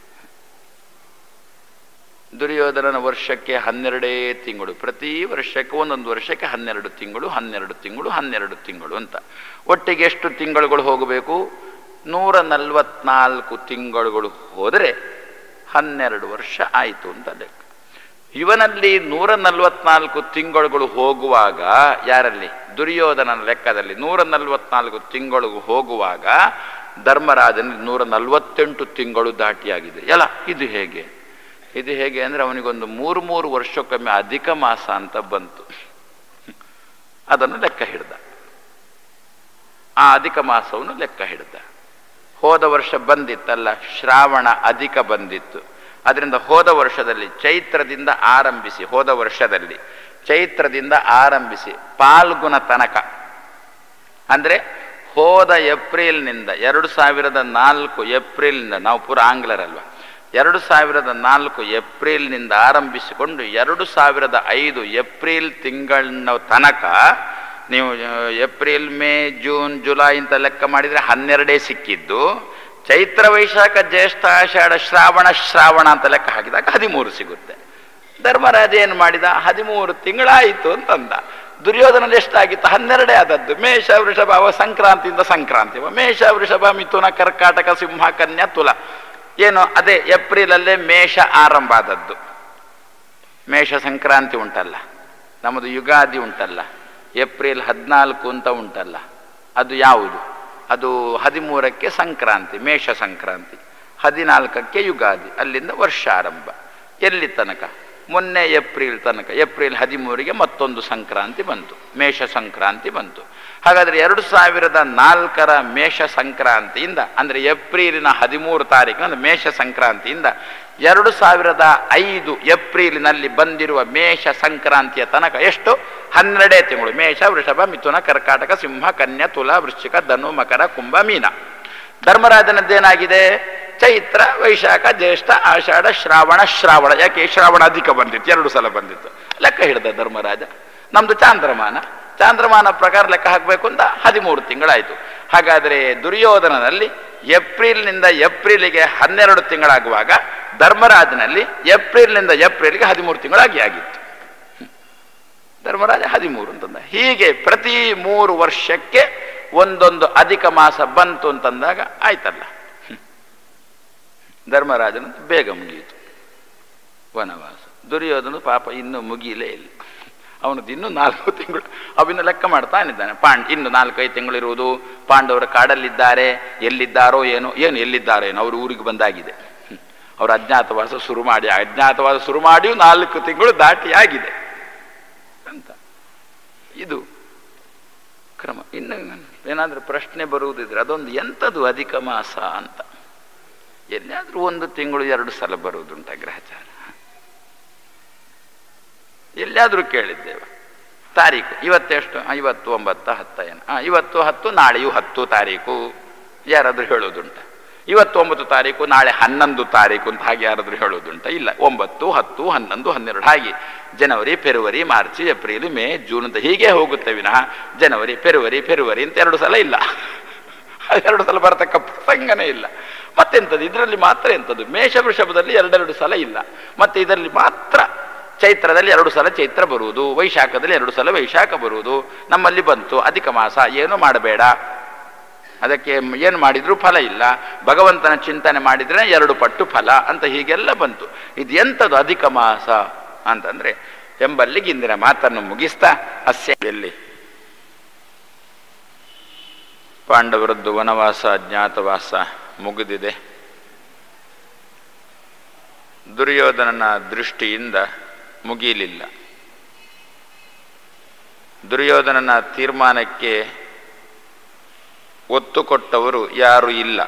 ದುರ್ಯೋಧನನ ವರ್ಷಕ್ಕೆ ಹನ್ನೆರಡೇ ತಿಂಗಳು, ಪ್ರತಿ ವರ್ಷಕ್ಕೆ ಒಂದೊಂದು ವರ್ಷಕ್ಕೆ ಹನ್ನೆರಡು ತಿಂಗಳು ಹನ್ನೆರಡು ತಿಂಗಳು ಹನ್ನೆರಡು ತಿಂಗಳು ಅಂತ. ಒಟ್ಟಿಗೆ ಎಷ್ಟು ತಿಂಗಳುಗಳು ಹೋಗಬೇಕು? ನೂರ ನಲ್ವತ್ನಾಲ್ಕು ತಿಂಗಳುಗಳು ಹೋದರೆ ಹನ್ನೆರಡು ವರ್ಷ ಆಯಿತು ಅಂತ ಲೆಕ್ಕ. ಇವನಲ್ಲಿ ನೂರ ನಲ್ವತ್ನಾಲ್ಕು ತಿಂಗಳುಗಳು ಹೋಗುವಾಗ, ಯಾರಲ್ಲಿ? ದುರ್ಯೋಧನನ ಲೆಕ್ಕದಲ್ಲಿ ನೂರ ನಲ್ವತ್ನಾಲ್ಕು ತಿಂಗಳು ಹೋಗುವಾಗ ಧರ್ಮರಾಜನ ನೂರ ನಲ್ವತ್ತೆಂಟು ತಿಂಗಳು ದಾಟಿಯಾಗಿದೆ. ಎಲ್ಲ ಇದು ಹೇಗೆ? ಇದು ಹೇಗೆ ಅಂದರೆ ಅವನಿಗೊಂದು ಮೂರು ಮೂರು ವರ್ಷಕ್ಕೊಮ್ಮೆ ಅಧಿಕ ಮಾಸ ಅಂತ ಬಂತು. ಅದನ್ನು ಲೆಕ್ಕ ಹಿಡ್ದ. ಆ ಅಧಿಕ ಮಾಸವನ್ನು ಲೆಕ್ಕ ಹಿಡ್ದ. ಹೋದ ವರ್ಷ ಬಂದಿತ್ತಲ್ಲ ಶ್ರಾವಣ ಅಧಿಕ ಬಂದಿತ್ತು. ಅದರಿಂದ ಹೋದ ವರ್ಷದಲ್ಲಿ ಚೈತ್ರದಿಂದ ಆರಂಭಿಸಿ ಹೋದ ವರ್ಷದಲ್ಲಿ ಚೈತ್ರದಿಂದ ಆರಂಭಿಸಿ ಪಾಲ್ಗುಣ ತನಕ ಅಂದರೆ ಹೋದ ಏಪ್ರಿಲ್ನಿಂದ ಎರಡು ಸಾವಿರದ ನಾಲ್ಕು ಏಪ್ರಿಲ್ನಿಂದ ನಾವು ಪೂರ ಆಂಗ್ಲರಲ್ವ, ಎರಡು ಸಾವಿರದ ನಾಲ್ಕು ಏಪ್ರಿಲ್ನಿಂದ ಆರಂಭಿಸಿಕೊಂಡು ಎರಡು ಸಾವಿರದ ಐದು ಏಪ್ರಿಲ್ ತಿಂಗಳಿನ ತನಕ ನೀವು ಏಪ್ರಿಲ್ ಮೇ ಜೂನ್ ಜುಲೈ ಅಂತ ಲೆಕ್ಕ ಮಾಡಿದರೆ ಹನ್ನೆರಡೇ ಸಿಕ್ಕಿದ್ದು. ಚೈತ್ರ ವೈಶಾಖ ಜ್ಯೇಷ್ಠ ಆಷಾಢ ಶ್ರಾವಣ ಶ್ರಾವಣ ಅಂತ ಲೆಕ್ಕ ಹಾಕಿದಾಗ ಹದಿಮೂರು ಸಿಗುತ್ತೆ. ಧರ್ಮರಾಜ ಏನು ಮಾಡಿದ, ಹದಿಮೂರು ತಿಂಗಳಾಯಿತು ಅಂತಂದ. ದುರ್ಯೋಧನಲ್ಲಿ ಎಷ್ಟಾಗಿತ್ತು, ಹನ್ನೆರಡೇ ಆದದ್ದು. ಮೇಷ ವೃಷಭ ಅವ ಸಂಕ್ರಾಂತಿಯಿಂದ ಸಂಕ್ರಾಂತಿ, ಮೇಷ ವೃಷಭ ಮಿಥುನ ಕರ್ಕಾಟಕ ಸಿಂಹ ಕನ್ಯಾ ತುಲ, ಏನು ಅದೇ ಏಪ್ರಿಲಲ್ಲೇ ಮೇಷ ಆರಂಭ ಆದದ್ದು. ಮೇಷ ಸಂಕ್ರಾಂತಿ ಉಂಟಲ್ಲ, ನಮ್ಮದು ಯುಗಾದಿ ಉಂಟಲ್ಲ, ಏಪ್ರಿಲ್ ಹದಿನಾಲ್ಕು ಅಂತ ಉಂಟಲ್ಲ, ಅದು ಯಾವುದು, ಅದು ಹದಿಮೂರಕ್ಕೆ ಸಂಕ್ರಾಂತಿ ಮೇಷ ಸಂಕ್ರಾಂತಿ, ಹದಿನಾಲ್ಕಕ್ಕೆ ಯುಗಾದಿ, ಅಲ್ಲಿಂದ ವರ್ಷ ಆರಂಭ. ಎಲ್ಲಿ ತನಕ, ಮೊನ್ನೆ ಏಪ್ರಿಲ್ ತನಕ, ಏಪ್ರಿಲ್ ಹದಿಮೂರಿಗೆ ಮತ್ತೊಂದು ಸಂಕ್ರಾಂತಿ ಬಂತು, ಮೇಷ ಸಂಕ್ರಾಂತಿ ಬಂತು. ಹಾಗಾದರೆ ಎರಡು ಸಾವಿರದ ನಾಲ್ಕರ ಮೇಷ ಸಂಕ್ರಾಂತಿಯಿಂದ ಅಂದರೆ ಏಪ್ರಿಲಿನ ಹದಿಮೂರು ತಾರೀಕು ಅಂದರೆ ಮೇಷ ಸಂಕ್ರಾಂತಿಯಿಂದ ಎರಡು ಸಾವಿರದ ಐದು ಏಪ್ರಿಲಿನಲ್ಲಿ ಬಂದಿರುವ ಮೇಷ ಸಂಕ್ರಾಂತಿಯ ತನಕ ಎಷ್ಟು, ಹನ್ನೆರಡೇ ತಿಂಗಳು. ಮೇಷ ವೃಷಭ ಮಿಥುನ ಕರ್ಕಾಟಕ ಸಿಂಹ ಕನ್ಯಾ ತುಲಾ ವೃಶ್ಚಿಕ ಧನು ಮಕರ ಕುಂಭ ಮೀನ. ಧರ್ಮರಾಜನದ್ದೇನಾಗಿದೆ, ಚೈತ್ರ ವೈಶಾಖ ಜ್ಯೇಷ್ಠ ಆಷಾಢ ಶ್ರಾವಣ ಶ್ರಾವಣ. ಯಾಕೆ ಶ್ರಾವಣ ಅಧಿಕ ಬಂದಿತ್ತು, ಎರಡು ಸಲ ಬಂದಿತ್ತು, ಲೆಕ್ಕ ಹಿಡಿದ ಧರ್ಮರಾಜ. ನಮ್ದು ಚಾಂದ್ರಮಾನ, ಚಾಂದ್ರಮಾನ ಪ್ರಕಾರ ಲೆಕ್ಕ ಹಾಕಬೇಕು ಅಂತ ಹದಿಮೂರು ತಿಂಗಳಾಯಿತು. ಹಾಗಾದರೆ ದುರ್ಯೋಧನನಲ್ಲಿ ಏಪ್ರಿಲ್ನಿಂದ ಏಪ್ರಿಲಿಗೆ ಹನ್ನೆರಡು ತಿಂಗಳಾಗುವಾಗ ಧರ್ಮರಾಜನಲ್ಲಿ ಏಪ್ರಿಲ್ನಿಂದ ಏಪ್ರಿಲ್ಗೆ ಹದಿಮೂರು ತಿಂಗಳಾಗಿ ಆಗಿತ್ತು. ಧರ್ಮರಾಜ ಹದಿಮೂರು ಅಂತಂದ. ಹೀಗೆ ಪ್ರತಿ ಮೂರು ವರ್ಷಕ್ಕೆ ಒಂದೊಂದು ಅಧಿಕ ಮಾಸ ಬಂತು ಅಂತಂದಾಗ ಆಯ್ತಲ್ಲ, ಧರ್ಮರಾಜನಂತ ಬೇಗ ಮುಗಿಯಿತು ವನವಾಸ. ದುರ್ಯೋಧನ ಪಾಪ ಇನ್ನೂ ಮುಗಿಯಲೇ ಇಲ್ಲ, ಅವನದ್ದು ಇನ್ನೂ ನಾಲ್ಕು ತಿಂಗಳು ಅವಿನ ಲೆಕ್ಕ ಮಾಡ್ತಾನಿದ್ದಾನೆ. ಪಾಂಡ್ ಇನ್ನು ನಾಲ್ಕೈದು ತಿಂಗಳು ಇರುವುದು, ಪಾಂಡವರ ಕಾಡಲ್ಲಿದ್ದಾರೆ, ಎಲ್ಲಿದ್ದಾರೋ ಏನೋ, ಏನು ಎಲ್ಲಿದ್ದಾರೋ ಏನೋ, ಅವರು ಊರಿಗೆ ಬಂದಾಗಿದೆ. ಅವರು ಅಜ್ಞಾತವಾಸ ಶುರು ಮಾಡಿ ಅಜ್ಞಾತವಾಸ ಶುರು ಮಾಡಿಯೂ ನಾಲ್ಕು ತಿಂಗಳು ದಾಟಿ ಆಗಿದೆ ಅಂತ. ಇದು ಕ್ರಮ. ಇನ್ನು ಏನಾದರೂ ಪ್ರಶ್ನೆ ಬರುವುದಿದ್ರೆ ಅದೊಂದು ಎಂಥದ್ದು ಅಧಿಕ ಮಾಸ ಅಂತ, ಎಲ್ಲಿಯಾದರೂ ಒಂದು ತಿಂಗಳು ಎರಡು ಸಲ ಬರುವುದುಂಟ ಗ್ರಹಚಾರ, ಎಲ್ಲಿಯಾದರೂ ಕೇಳಿದ್ದೇವೆ. ತಾರೀಕು ಇವತ್ತೆಷ್ಟು, ಇವತ್ತು ಒಂಬತ್ತು ಹತ್ತ ಏನು, ಹಾಂ ಇವತ್ತು ಹತ್ತು, ನಾಳೆಯೂ ಹತ್ತು ತಾರೀಕು ಯಾರಾದರೂ ಹೇಳೋದುಂಟ. ಇವತ್ತು ಒಂಬತ್ತು ತಾರೀಕು, ನಾಳೆ ಹನ್ನೊಂದು ತಾರೀಕು ಅಂತ ಹಾಗೆ ಯಾರಾದರೂ ಹೇಳೋದುಂಟ? ಇಲ್ಲ, ಒಂಬತ್ತು ಹತ್ತು ಹನ್ನೊಂದು ಹನ್ನೆರಡು ಹಾಗೆ ಜನವರಿ ಫೆಬ್ರವರಿ ಮಾರ್ಚ್ ಏಪ್ರಿಲ್ ಮೇ ಜೂನ್ ಅಂತ ಹೀಗೆ ಹೋಗುತ್ತೆ ವಿನಃ ಜನವರಿ ಫೆಬ್ರವರಿ ಫೆಬ್ರವರಿ ಅಂತ ಎರಡು ಸಲ ಇಲ್ಲ, ಎರಡು ಸಲ ಬರತಕ್ಕ ಪ್ರಸಂಗನೇ ಇಲ್ಲ. ಮತ್ತೆಂಥದ್ದು ಇದರಲ್ಲಿ ಮಾತ್ರ ಎಂಥದ್ದು, ಮೇಷ ವೃಷಭದಲ್ಲಿ ಎರಡೆರಡು ಸಲ ಇಲ್ಲ, ಮತ್ತೆ ಇದರಲ್ಲಿ ಮಾತ್ರ ಚೈತ್ರದಲ್ಲಿ ಎರಡು ಸಲ ಚೈತ್ರ ಬರುವುದು, ವೈಶಾಖದಲ್ಲಿ ಎರಡು ಸಲ ವೈಶಾಖ ಬರುವುದು. ನಮ್ಮಲ್ಲಿ ಬಂತು ಅಧಿಕ ಮಾಸ, ಏನು ಮಾಡಬೇಡ, ಅದಕ್ಕೆ ಏನು ಮಾಡಿದರೂ ಫಲ ಇಲ್ಲ, ಭಗವಂತನ ಚಿಂತನೆ ಮಾಡಿದರೆ ಎರಡು ಪಟ್ಟು ಫಲ ಅಂತ ಹೀಗೆಲ್ಲ ಬಂತು. ಇದು ಎಂಥದ್ದು ಅಧಿಕ ಮಾಸ ಅಂತಂದರೆ ಎಂಬಲ್ಲಿಗೆ ಇಂದಿನ ಮಾತನ್ನು ಮುಗಿಸ್ತಾ ಅಸ್ಯಲ್ಲಿ ಪಾಂಡವರದ್ದು ವನವಾಸ ಅಜ್ಞಾತವಾಸ ಮುಗಿದಿದೆ. ದುರ್ಯೋಧನನ ದೃಷ್ಟಿಯಿಂದ ಮುಗಿಯಲಿಲ್ಲ. ದುರ್ಯೋಧನನ ತೀರ್ಮಾನಕ್ಕೆ ಒತ್ತು ಕೊಟ್ಟವರು ಯಾರೂ ಇಲ್ಲ.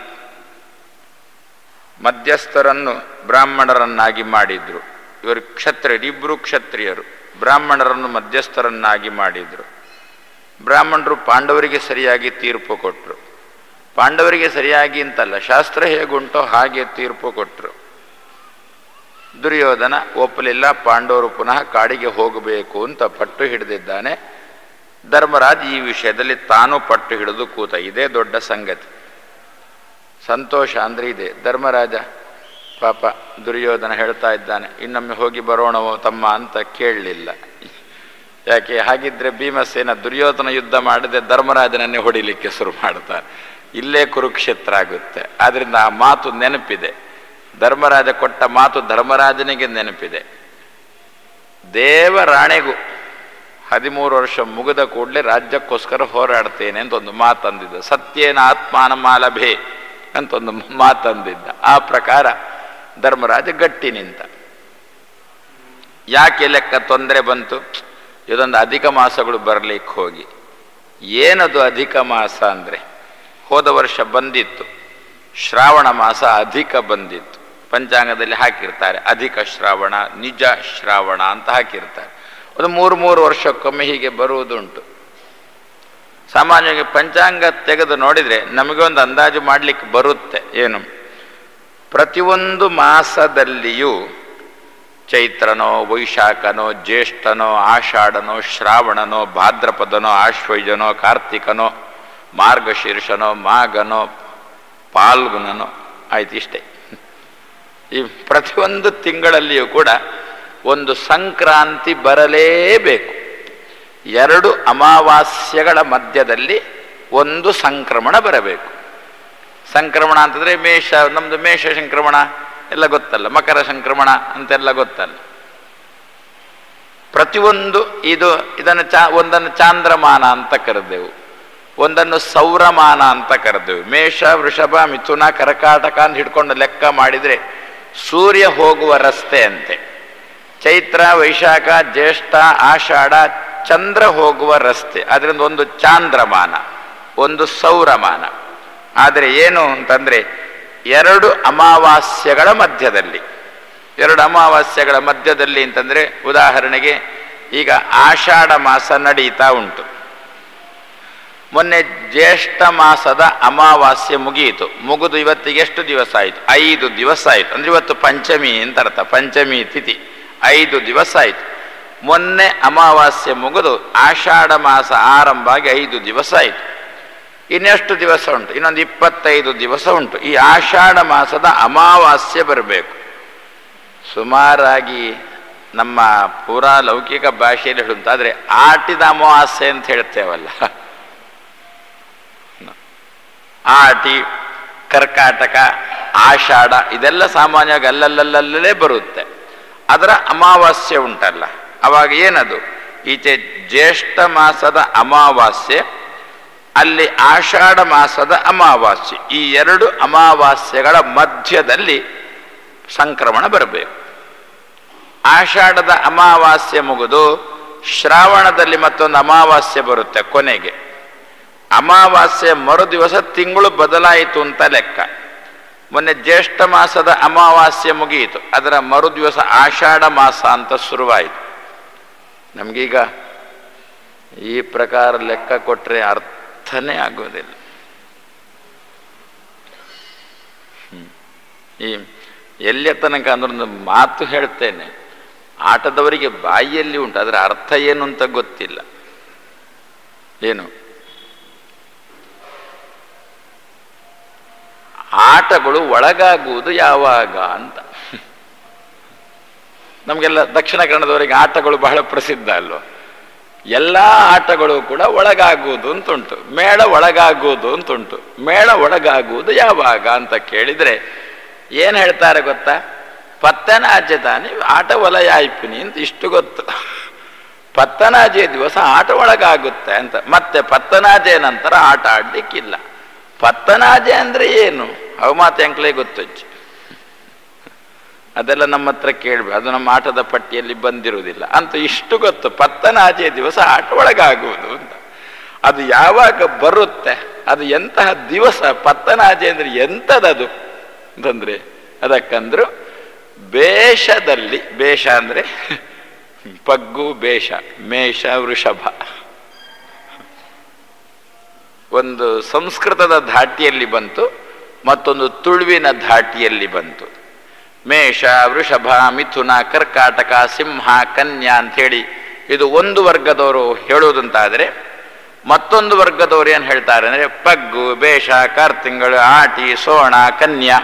ಮಧ್ಯಸ್ಥರನ್ನು ಬ್ರಾಹ್ಮಣರನ್ನಾಗಿ ಮಾಡಿದ್ರು. ಇವರು ಕ್ಷತ್ರಿಯರು, ಇಬ್ಬರು ಕ್ಷತ್ರಿಯರು, ಬ್ರಾಹ್ಮಣರನ್ನು ಮಧ್ಯಸ್ಥರನ್ನಾಗಿ ಮಾಡಿದ್ರು. ಬ್ರಾಹ್ಮಣರು ಪಾಂಡವರಿಗೆ ಸರಿಯಾಗಿ ತೀರ್ಪು ಕೊಟ್ಟರು. ಪಾಂಡವರಿಗೆ ಸರಿಯಾಗಿ ಅಂತಲ್ಲ, ಶಾಸ್ತ್ರ ಹೇಗುಂಟೋ ಹಾಗೆ ತೀರ್ಪು ಕೊಟ್ಟರು. ದುರ್ಯೋಧನ ಒಪ್ಪಲಿಲ್ಲ, ಪಾಂಡವರು ಪುನಃ ಕಾಡಿಗೆ ಹೋಗಬೇಕು ಅಂತ ಪಟ್ಟು ಹಿಡಿದಿದ್ದಾನೆ. ಧರ್ಮರಾಜ್ ಈ ವಿಷಯದಲ್ಲಿ ತಾನು ಪಟ್ಟು ಹಿಡಿದು ಕೂತ. ಇದೇ ದೊಡ್ಡ ಸಂಗತಿ. ಸಂತೋಷ ಅಂದರೆ ಇದೆ. ಧರ್ಮರಾಜ ಪಾಪ ದುರ್ಯೋಧನ ಹೇಳ್ತಾ ಇದ್ದಾನೆ, ಇನ್ನೊಮ್ಮೆ ಹೋಗಿ ಬರೋಣವೋ ತಮ್ಮ ಅಂತ ಕೇಳಲಿಲ್ಲ. ಯಾಕೆ ಹಾಗಿದ್ರೆ ಭೀಮಸೇನ ದುರ್ಯೋಧನ ಯುದ್ಧ ಮಾಡದೆ ಧರ್ಮರಾಜನನ್ನೇ ಹೊಡಿಲಿಕ್ಕೆ ಶುರು ಮಾಡ್ತಾರೆ, ಇಲ್ಲೇ ಕುರುಕ್ಷೇತ್ರ ಆಗುತ್ತೆ. ಆದ್ದರಿಂದ ಆ ಮಾತು ನೆನಪಿದೆ. ಧರ್ಮರಾಜ ಕೊಟ್ಟ ಮಾತು ಧರ್ಮರಾಜನಿಗೆ ನೆನಪಿದೆ. ದೇವರಾಣೆಗೂ ಹದಿಮೂರು ವರ್ಷ ಮುಗಿದ ಕೂಡಲೇ ರಾಜ್ಯಕ್ಕೋಸ್ಕರ ಹೋರಾಡ್ತೇನೆ ಅಂತ ಒಂದು ಮಾತಂದಿದ್ದ. ಸತ್ಯೇನ ಆತ್ಮಾನ ಮಾಲಭೆ ಅಂತ ಒಂದು ಮಾತಂದಿದ್ದ. ಆ ಪ್ರಕಾರ ಧರ್ಮರಾಜ ಗಟ್ಟಿ ನಿಂತ. ಯಾಕೆ ಲೆಕ್ಕ ತೊಂದರೆ ಬಂತು? ಇದೊಂದು ಅಧಿಕ ಮಾಸಗಳು ಬರಲಿಕ್ಕೆ ಹೋಗಿ. ಏನದು ಅಧಿಕ ಮಾಸ ಅಂದರೆ, ಹೋದ ವರ್ಷ ಬಂದಿತ್ತು ಶ್ರಾವಣ ಮಾಸ ಅಧಿಕ ಬಂದಿತ್ತು. ಪಂಚಾಂಗದಲ್ಲಿ ಹಾಕಿರ್ತಾರೆ ಅಧಿಕ ಶ್ರಾವಣ, ನಿಜ ಶ್ರಾವಣ ಅಂತ ಹಾಕಿರ್ತಾರೆ. ಒಂದು ಮೂರು ಮೂರು ವರ್ಷಕ್ಕೊಮ್ಮೆ ಹೀಗೆ ಬರುವುದುಂಟು. ಸಾಮಾನ್ಯವಾಗಿ ಪಂಚಾಂಗ ತೆಗೆದು ನೋಡಿದರೆ ನಮಗೆ ಒಂದು ಅಂದಾಜು ಮಾಡಲಿಕ್ಕೆ ಬರುತ್ತೆ. ಏನು, ಪ್ರತಿಯೊಂದು ಮಾಸದಲ್ಲಿಯೂ ಚೈತ್ರನೋ, ವೈಶಾಖನೋ, ಜ್ಯೇಷ್ಠನೋ, ಆಷಾಢನೋ, ಶ್ರಾವಣನೋ, ಭಾದ್ರಪದನೋ, ಆಶ್ವಯುಜನೋ, ಕಾರ್ತಿಕನೋ, ಮಾರ್ಗಶೀರ್ಷನೋ, ಮಾಘನೋ, ಪಾಲ್ಗುಣನೋ, ಆಯ್ತು ಇಷ್ಟೇ. ಈ ಪ್ರತಿಯೊಂದು ತಿಂಗಳಲ್ಲಿಯೂ ಕೂಡ ಒಂದು ಸಂಕ್ರಾಂತಿ ಬರಲೇಬೇಕು. ಎರಡು ಅಮಾವಾಸ್ಯೆಗಳ ಮಧ್ಯದಲ್ಲಿ ಒಂದು ಸಂಕ್ರಮಣ ಬರಬೇಕು. ಸಂಕ್ರಮಣ ಅಂತಂದರೆ ಮೇಷ, ನಮ್ಮದು ಮೇಷ ಸಂಕ್ರಮಣ ಎಲ್ಲ ಗೊತ್ತಲ್ಲ, ಮಕರ ಸಂಕ್ರಮಣ ಅಂತೆಲ್ಲ ಗೊತ್ತಲ್ಲ. ಪ್ರತಿಯೊಂದು ಇದು ಇದನ್ನು ಚಾ ಒಂದನ್ನು ಚಾಂದ್ರಮಾನ ಅಂತ ಕರೆದೆವು, ಒಂದನ್ನು ಸೌರಮಾನ ಅಂತ ಕರೆದೆವು. ಮೇಷ, ವೃಷಭ, ಮಿಥುನ, ಕರ್ಕಾಟಕ ಅಂತ ಹಿಡ್ಕೊಂಡು ಲೆಕ್ಕ ಮಾಡಿದರೆ ಸೂರ್ಯ ಹೋಗುವ ರಸ್ತೆ ಅಂತೆ. ಚೈತ್ರ, ವೈಶಾಖ, ಜ್ಯೇಷ್ಠ, ಆಷಾಢ ಚಂದ್ರ ಹೋಗುವ ರಸ್ತೆ. ಅದರಿಂದ ಒಂದು ಚಾಂದ್ರಮಾನ, ಒಂದು ಸೌರಮಾನ. ಆದರೆ ಏನು ಅಂತಂದರೆ ಎರಡು ಅಮಾವಾಸ್ಯೆಗಳ ಮಧ್ಯದಲ್ಲಿ, ಎರಡು ಅಮಾವಾಸ್ಯೆಗಳ ಮಧ್ಯದಲ್ಲಿ ಅಂತಂದರೆ ಉದಾಹರಣೆಗೆ ಈಗ ಆಷಾಢ ಮಾಸ ನಡೀತಾ ಉಂಟು. ಮೊನ್ನೆ ಜ್ಯೇಷ್ಠ ಮಾಸದ ಅಮಾವಾಸ್ಯೆ ಮುಗಿಯಿತು. ಮುಗಿದು ಇವತ್ತಿಗೆ ಎಷ್ಟು ದಿವಸ ಆಯಿತು? ಐದು ದಿವಸ ಆಯಿತು. ಅಂದರೆ ಇವತ್ತು ಪಂಚಮಿ ಅಂತ ಅರ್ಥ, ಪಂಚಮಿ ತಿಥಿ. ಐದು ದಿವಸ ಆಯಿತು. ಮೊನ್ನೆ ಅಮಾವಾಸ್ಯೆ ಮುಗಿದು ಆಷಾಢ ಮಾಸ ಆರಂಭ ಆಗಿ ಐದು ದಿವಸ ಆಯಿತು. ಇನ್ನೆಷ್ಟು ದಿವಸ ಉಂಟು? ಇನ್ನೊಂದು ಇಪ್ಪತ್ತೈದು ದಿವಸ ಉಂಟು. ಈ ಆಷಾಢ ಮಾಸದ ಅಮಾವಾಸ್ಯೆ ಬರಬೇಕು. ಸುಮಾರಾಗಿ ನಮ್ಮ ಪೂರಾ ಲೌಕಿಕ ಭಾಷೆಯಲ್ಲಿ ಹೇಳುವಂತ ಆದರೆ ಆಟಿದ ಅಮಾವಾಸ್ಯೆ ಅಂತ ಹೇಳ್ತೇವಲ್ಲ, ಆಟಿ, ಕರ್ಕಾಟಕ, ಆಷಾಢ ಇದೆಲ್ಲ ಸಾಮಾನ್ಯವಾಗಿ ಅಲ್ಲಲ್ಲಲ್ಲೇ ಬರುತ್ತೆ. ಅದರ ಅಮಾವಾಸ್ಯೆ ಉಂಟಲ್ಲ, ಅವಾಗ ಏನದು? ಈಚೆ ಜ್ಯೇಷ್ಠ ಮಾಸದ ಅಮಾವಾಸ್ಯೆ, ಅಲ್ಲಿ ಆಷಾಢ ಮಾಸದ ಅಮಾವಾಸ್ಯೆ. ಈ ಎರಡು ಅಮಾವಾಸ್ಯೆಗಳ ಮಧ್ಯದಲ್ಲಿ ಸಂಕ್ರಮಣ ಬರಬೇಕು. ಆಷಾಢದ ಅಮಾವಾಸ್ಯೆ ಮುಗಿದು ಶ್ರಾವಣದಲ್ಲಿ ಮತ್ತೊಂದು ಅಮಾವಾಸ್ಯೆ ಬರುತ್ತೆ ಕೊನೆಗೆ. ಅಮಾವಾಸ್ಯೆ ಮರು ದಿವಸ ತಿಂಗಳು ಬದಲಾಯಿತು ಅಂತ ಲೆಕ್ಕ. ಮೊನ್ನೆ ಜ್ಯೇಷ್ಠ ಮಾಸದ ಅಮಾವಾಸ್ಯೆ ಮುಗಿಯಿತು, ಅದರ ಮರು ದಿವಸ ಆಷಾಢ ಮಾಸ ಅಂತ ಶುರುವಾಯಿತು. ನಮಗೀಗ ಈ ಪ್ರಕಾರ ಲೆಕ್ಕ ಕೊಟ್ಟರೆ ಅರ್ಥನೇ ಆಗೋದಿಲ್ಲ. ಈ ಎಲ್ಲಿಯ ತನಕ ಅಂದ್ರೆ ಮಾತು ಹೇಳ್ತೇನೆ, ಆಟದವರಿಗೆ ಬಾಯಿಯಲ್ಲಿ ಉಂಟು, ಅದರ ಅರ್ಥ ಏನು ಅಂತ ಗೊತ್ತಿಲ್ಲ. ಏನು ಆಟಗಳು ಒಳಗಾಗುವುದು ಯಾವಾಗ ಅಂತ. ನಮಗೆಲ್ಲ ದಕ್ಷಿಣ ಕನ್ನಡದವರಿಗೆ ಆಟಗಳು ಬಹಳ ಪ್ರಸಿದ್ಧ ಅಲ್ವ. ಎಲ್ಲ ಆಟಗಳು ಕೂಡ ಒಳಗಾಗುವುದು ಅಂತುಂಟು, ಮೇಳ ಒಳಗಾಗುವುದು ಅಂತುಂಟು. ಮೇಳ ಒಳಗಾಗುವುದು ಯಾವಾಗ ಅಂತ ಕೇಳಿದರೆ ಏನು ಹೇಳ್ತಾರೆ ಗೊತ್ತಾ? ಪತ್ತನಾಜೆ ತಾನೆ ಆಟ ವಲಯ ಆಯ್ಪಿನಿ ಅಂತ ಇಷ್ಟು ಗೊತ್ತು. ಪತ್ತನಾಜೆ ದಿವಸ ಆಟ ಒಳಗಾಗುತ್ತೆ ಅಂತ. ಮತ್ತೆ ಪತ್ತನಾಜೆ ನಂತರ ಆಟ ಆಡ್ಲಿಕ್ಕಿಲ್ಲ. ಪತ್ತನಾಜೆ ಅಂದರೆ ಏನು? ಅವು ಮಾತು ಎಂಕ್ಲೇ ಗೊತ್ತಜ್ಜಿ. ಅದೆಲ್ಲ ನಮ್ಮ ಹತ್ರ ಕೇಳಬೇಡ, ಅದು ನಮ್ಮ ಆಟದ ಪಟ್ಟಿಯಲ್ಲಿ ಬಂದಿರುವುದಿಲ್ಲ ಅಂತ ಇಷ್ಟು ಗೊತ್ತು. ಪತ್ತನಾಜೆ ದಿವಸ ಆಟ ಒಳಗಾಗುವುದು ಅಂತ. ಅದು ಯಾವಾಗ ಬರುತ್ತೆ, ಅದು ಎಂತಹ ದಿವಸ? ಪತ್ತನಾಜೆ ಅಂದರೆ ಎಂಥದದು ಅಂತಂದರೆ ಅದಕ್ಕಂದ್ರು ಬೇಷದಲ್ಲಿ, ಬೇಷ ಅಂದರೆ ಪಗ್ಗು, ಬೇಷ, ಮೇಷ, ವೃಷಭ. ಒಂದು ಸಂಸ್ಕೃತದ ಧಾಟಿಯಲ್ಲಿ ಬಂತು, ಮತ್ತೊಂದು ತುಳುವಿನ ಧಾಟಿಯಲ್ಲಿ ಬಂತು. ಮೇಷ, ವೃಷಭ, ಮಿಥುನ, ಕರ್ಕಾಟಕ, ಸಿಂಹ, ಕನ್ಯಾ ಅಂಥೇಳಿ ಇದು ಒಂದು ವರ್ಗದವರು ಹೇಳುವುದಂತಾದರೆ, ಮತ್ತೊಂದು ವರ್ಗದವರು ಏನು ಹೇಳ್ತಾರೆ ಅಂದರೆ ಪಗ್ಗು, ಬೇಷ, ಕಾರ್ತಿಂಗಳು, ಆಟಿ, ಸೋಣ, ಕನ್ಯಾ,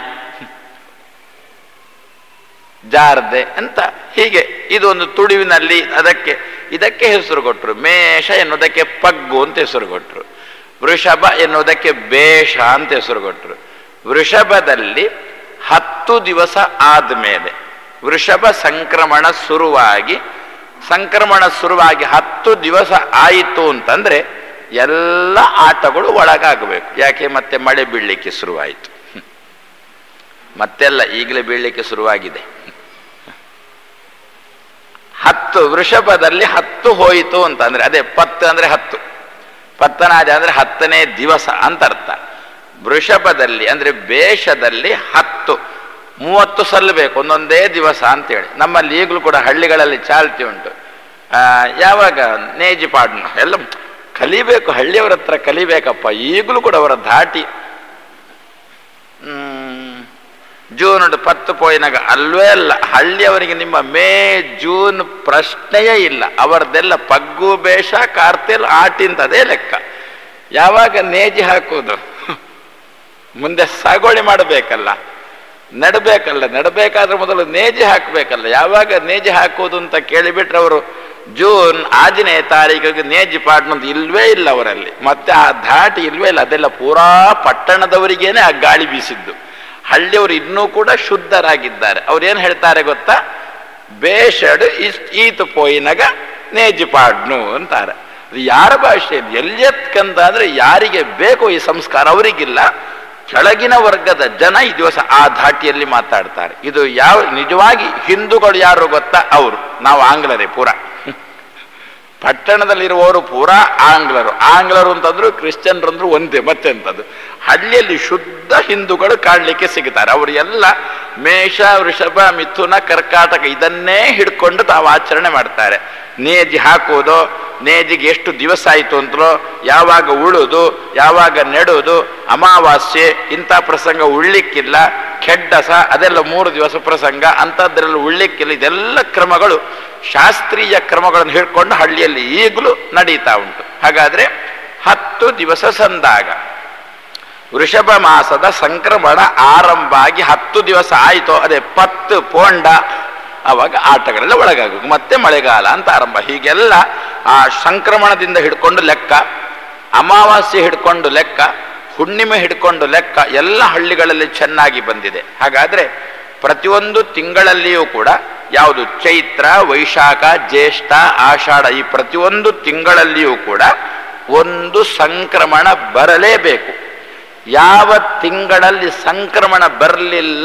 ಜಾರ್ದೆ ಅಂತ ಹೀಗೆ ಇದು ಒಂದು ತುಳುವಿನಲ್ಲಿ ಅದಕ್ಕೆ ಇದಕ್ಕೆ ಹೆಸರು ಕೊಟ್ಟರು. ಮೇಷ ಎನ್ನುವುದಕ್ಕೆ ಪಗ್ಗು ಅಂತ ಹೆಸರು ಕೊಟ್ಟರು. ವೃಷಭ ಎನ್ನುವುದಕ್ಕೆ ಬೇಷ ಅಂತ ಹೆಸರು ಕೊಟ್ಟರು. ವೃಷಭದಲ್ಲಿ ಹತ್ತು ದಿವಸ ಆದಮೇಲೆ ವೃಷಭ ಸಂಕ್ರಮಣ ಶುರುವಾಗಿ ಸಂಕ್ರಮಣ ಶುರುವಾಗಿ ಹತ್ತು ದಿವಸ ಆಯಿತು ಅಂತಂದರೆ ಎಲ್ಲ ಆಟಗಳು ಒಳಗಾಗಬೇಕು. ಯಾಕೆ? ಮತ್ತೆ ಮಳೆ ಬೀಳಲಿಕ್ಕೆ ಶುರುವಾಯಿತು. ಮತ್ತೆಲ್ಲ ಈಗಲೇ ಬೀಳಲಿಕ್ಕೆ ಶುರುವಾಗಿದೆ. ಹತ್ತು ವೃಷಭದಲ್ಲಿ ಹತ್ತು ಹೋಯಿತು ಅಂತಂದರೆ ಅದೇ ಪತ್ತು ಅಂದರೆ ಹತ್ತು, ಪತ್ತನಾಜ ಅಂದರೆ ಹತ್ತನೇ ದಿವಸ ಅಂತ ಅರ್ಥ. ವೃಷಭದಲ್ಲಿ ಅಂದರೆ ಬೇಷದಲ್ಲಿ ಹತ್ತು ಮೂವತ್ತು ಸಲ್ಲಬೇಕು ಒಂದೊಂದೇ ದಿವಸ ಅಂತೇಳಿ. ನಮ್ಮಲ್ಲಿ ಈಗಲೂ ಕೂಡ ಹಳ್ಳಿಗಳಲ್ಲಿ ಚಾಲ್ತಿ ಉಂಟು. ಯಾವಾಗ ನೇಜಿಪಾಡ್ನ ಎಲ್ಲ ಕಲಿಬೇಕು, ಹಳ್ಳಿಯವರ ಹತ್ರ ಕಲಿಬೇಕಪ್ಪ. ಈಗಲೂ ಕೂಡ ಅವರ ಧಾಟಿ ಜೂನ್ ಪತ್ತು ಪೋಯಿನಾಗ ಅಲ್ವೇ ಅಲ್ಲ, ಹಳ್ಳಿಯವರಿಗೆ ನಿಮ್ಮ ಮೇ ಜೂನ್ ಪ್ರಶ್ನೆಯೇ ಇಲ್ಲ. ಅವರದೆಲ್ಲ ಪಗ್ಗು ಬೇಷ ಕಾರ್ತೆಲ್ ಆಟಿಂತದೇ ಲೆಕ್ಕ. ಯಾವಾಗ ನೇಜಿ ಹಾಕುವುದು, ಮುಂದೆ ಸಾಗುವಳಿ ಮಾಡಬೇಕಲ್ಲ, ನಡಬೇಕಲ್ಲ, ನಡಬೇಕಾದ್ರೆ ಮೊದಲು ನೇಜಿ ಹಾಕಬೇಕಲ್ಲ. ಯಾವಾಗ ನೇಜಿ ಹಾಕುವುದು ಅಂತ ಕೇಳಿಬಿಟ್ರೆ ಅವರು ಜೂನ್ ಆಜನೇ ತಾರೀಕಿಗೆ ನೇಜಿ ಪಾಡ್ನದು ಇಲ್ವೇ ಇಲ್ಲ ಅವರಲ್ಲಿ. ಮತ್ತೆ ಆ ಧಾಟಿ ಇಲ್ವೇ ಇಲ್ಲ. ಅದೆಲ್ಲ ಪೂರಾ ಪಟ್ಟಣದವರಿಗೇನೆ ಆ ಗಾಳಿ ಬೀಸಿದ್ದು. ಹಳ್ಳಿಯವರು ಇನ್ನೂ ಕೂಡ ಶುದ್ಧರಾಗಿದ್ದಾರೆ. ಅವ್ರೇನು ಹೇಳ್ತಾರೆ ಗೊತ್ತಾ, ಬೇಷಡ್ ಇಸ್ಟ್ ಈತು ಪೋಯಿನಗ ನೇಜಿ ಪಾಡ್ನು ಅಂತಾರೆ. ಅದು ಯಾರ ಭಾಷೆಯಲ್ಲಿ ಎಲ್ಲಿಯತ್ಕಂತ ಅಂದ್ರೆ ಯಾರಿಗೆ ಬೇಕೋ ಈ ಸಂಸ್ಕಾರ ಅವರಿಗಿಲ್ಲ. ಕೆಳಗಿನ ವರ್ಗದ ಜನ ಈ ದಿವಸ ಆ ಧಾಟಿಯಲ್ಲಿ ಮಾತಾಡ್ತಾರೆ. ಇದು ಯಾವ ನಿಜವಾಗಿ ಹಿಂದೂಗಳು ಯಾರು ಗೊತ್ತಾ, ಅವರು. ನಾವು ಆಂಗ್ಲರೇ ಪೂರ. ಪಟ್ಟಣದಲ್ಲಿರುವವರು ಪೂರಾ ಆಂಗ್ಲರು. ಆಂಗ್ಲರು ಅಂತಂದ್ರು ಕ್ರಿಶ್ಚಿಯನ್ರು ಅಂದ್ರು ಒಂದೇ, ಮತ್ತೆ ಅಂತದ್ದು. ಹಳ್ಳಿಯಲ್ಲಿ ಶುದ್ಧ ಹಿಂದೂಗಳು ಕಾಣಲಿಕ್ಕೆ ಸಿಗುತ್ತಾರೆ. ಅವರು ಎಲ್ಲ ಮೇಷ ವೃಷಭ ಮಿಥುನ ಕರ್ಕಾಟಕ ಇದನ್ನೇ ಹಿಡ್ಕೊಂಡು ತಾವು ಆಚರಣೆ ಮಾಡ್ತಾರೆ. ನೇಜಿ ಹಾಕುವುದು, ನೇಜಿಗೆ ಎಷ್ಟು ದಿವಸ ಆಯಿತು ಅಂತಲೋ, ಯಾವಾಗ ಉಳುದು, ಯಾವಾಗ ನೆಡುವುದು, ಅಮಾವಾಸ್ಯೆ ಇಂಥ ಪ್ರಸಂಗ ಉಳ್ಳಿಕ್ಕಿಲ್ಲ, ಕೆಡ್ಡಸ ಅದೆಲ್ಲ ಮೂರು ದಿವಸ ಪ್ರಸಂಗ, ಅಂಥದ್ರಲ್ಲಿ ಉಳ್ಳಿಕ್ಕಿಲ್ಲ. ಇದೆಲ್ಲ ಕ್ರಮಗಳು ಶಾಸ್ತ್ರೀಯ ಕ್ರಮಗಳನ್ನು ಹಿಡ್ಕೊಂಡು ಹಳ್ಳಿಯಲ್ಲಿ ಈಗಲೂ ನಡೀತಾ ಉಂಟು. ಹಾಗಾದ್ರೆ ಹತ್ತು ದಿವಸ ಸಂದಾಗ ವೃಷಭ ಮಾಸದ ಸಂಕ್ರಮಣ ಆರಂಭ ಆಗಿ ಹತ್ತು ದಿವಸ ಆಯಿತು, ಅದೇ ಪತ್ತು ಪೋಂಡ, ಆವಾಗ ಆಟಗಳೆಲ್ಲ ಒಳಗಾಗಬೇಕು. ಮತ್ತೆ ಮಳೆಗಾಲ ಅಂತ ಆರಂಭ. ಹೀಗೆಲ್ಲ ಆ ಸಂಕ್ರಮಣದಿಂದ ಹಿಡ್ಕೊಂಡು ಲೆಕ್ಕ, ಅಮಾವಾಸ್ಯೆ ಹಿಡ್ಕೊಂಡು ಲೆಕ್ಕ, ಹುಣ್ಣಿಮೆ ಹಿಡ್ಕೊಂಡು ಲೆಕ್ಕ ಎಲ್ಲ ಹಳ್ಳಿಗಳಲ್ಲಿ ಚೆನ್ನಾಗಿ ಬಂದಿದೆ. ಹಾಗಾದ್ರೆ ಪ್ರತಿಯೊಂದು ತಿಂಗಳಲ್ಲಿಯೂ ಕೂಡ ಯಾವುದು ಚೈತ್ರ, ವೈಶಾಖ, ಜ್ಯೇಷ್ಠ, ಆಷಾಢ ಈ ಪ್ರತಿಯೊಂದು ತಿಂಗಳಲ್ಲಿಯೂ ಕೂಡ ಒಂದು ಸಂಕ್ರಮಣ ಬರಲೇಬೇಕು. ಯಾವ ತಿಂಗಳಲ್ಲಿ ಸಂಕ್ರಮಣ ಬರಲಿಲ್ಲ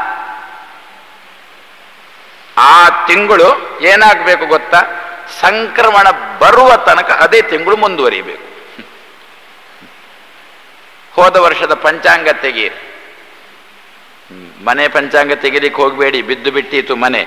ಆ ತಿಂಗಳು ಏನಾಗಬೇಕು ಗೊತ್ತಾ, ಸಂಕ್ರಮಣ ಬರುವ ತನಕ ಅದೇ ತಿಂಗಳು ಮುಂದುವರಿಬೇಕು. ಹೋದ ವರ್ಷದ ಪಂಚಾಂಗ ತೆಗೀರಿ. ಮನೆ ಪಂಚಾಂಗ ತೆಗಿಲಿಕ್ಕೆ ಹೋಗಬೇಡಿ, ಬಿದ್ದು ಬಿಟ್ಟಿತು ಮನೆ.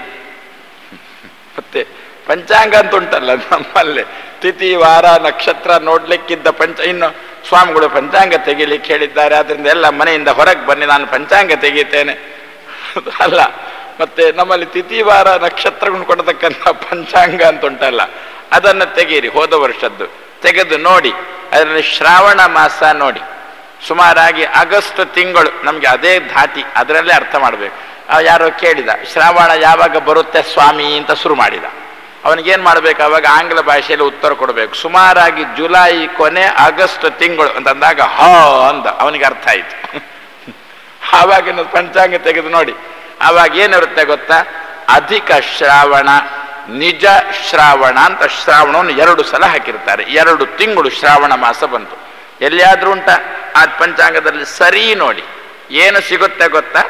ಮತ್ತೆ ಪಂಚಾಂಗ ಅಂತ ಉಂಟಲ್ಲ ನಮ್ಮಲ್ಲಿ, ತಿಥಿ ವಾರ ನಕ್ಷತ್ರ ನೋಡ್ಲಿಕ್ಕಿದ್ದ ಪಂಚ ಇನ್ನು ಸ್ವಾಮಿಗಳು ಪಂಚಾಂಗ ತೆಗಿಲಿಕ್ಕೆ ಹೇಳಿದ್ದಾರೆ, ಆದ್ರಿಂದ ಎಲ್ಲ ಮನೆಯಿಂದ ಹೊರಗೆ ಬನ್ನಿ ನಾನು ಪಂಚಾಂಗ ತೆಗಿತೇನೆ ಅಲ್ಲ. ಮತ್ತೆ ನಮ್ಮಲ್ಲಿ ತಿಥಿ ವಾರ ನಕ್ಷತ್ರಗಳನ್ನು ಕೊಡತಕ್ಕಂಥ ಪಂಚಾಂಗ ಅಂತ ಉಂಟಲ್ಲ, ಅದನ್ನು ತೆಗೀರಿ. ಹೋದ ವರ್ಷದ್ದು ತೆಗೆದು ನೋಡಿ. ಅದರಲ್ಲಿ ಶ್ರಾವಣ ಮಾಸ ನೋಡಿ, ಸುಮಾರಾಗಿ ಆಗಸ್ಟ್ ತಿಂಗಳು ನಮಗೆ ಅದೇ ಧಾಟಿ, ಅದರಲ್ಲೇ ಅರ್ಥ ಮಾಡಬೇಕು. ಯಾರೋ ಕೇಳಿದ ಶ್ರಾವಣ ಯಾವಾಗ ಬರುತ್ತೆ ಸ್ವಾಮಿ ಅಂತ ಶುರು ಮಾಡಿದ. ಅವನಿಗೇನು ಮಾಡಬೇಕು, ಅವಾಗ ಆಂಗ್ಲ ಭಾಷೆಯಲ್ಲಿ ಉತ್ತರ ಕೊಡಬೇಕು. ಸುಮಾರಾಗಿ ಜುಲೈ ಕೊನೆ ಆಗಸ್ಟ್ ತಿಂಗಳು ಅಂತಂದಾಗ ಹ ಅಂದ, ಅವನಿಗೆ ಅರ್ಥ ಆಯಿತು. ಆವಾಗಿನ ಪಂಚಾಂಗ ತೆಗೆದು ನೋಡಿ, ಆವಾಗ ಏನಿರುತ್ತೆ ಗೊತ್ತಾ, ಅಧಿಕ ಶ್ರಾವಣ, ನಿಜ ಶ್ರಾವಣ ಅಂತ ಶ್ರಾವಣವನ್ನು ಎರಡು ಸಲ ಹಾಕಿರ್ತಾರೆ. ಎರಡು ತಿಂಗಳು ಶ್ರಾವಣ ಮಾಸ ಬಂತು. ಎಲ್ಲಿಯಾದ್ರೂ ಉಂಟ ಆ ಪಂಚಾಂಗದಲ್ಲಿ ಸರಿ ನೋಡಿ, ಏನು ಸಿಗುತ್ತೆ ಗೊತ್ತಾ,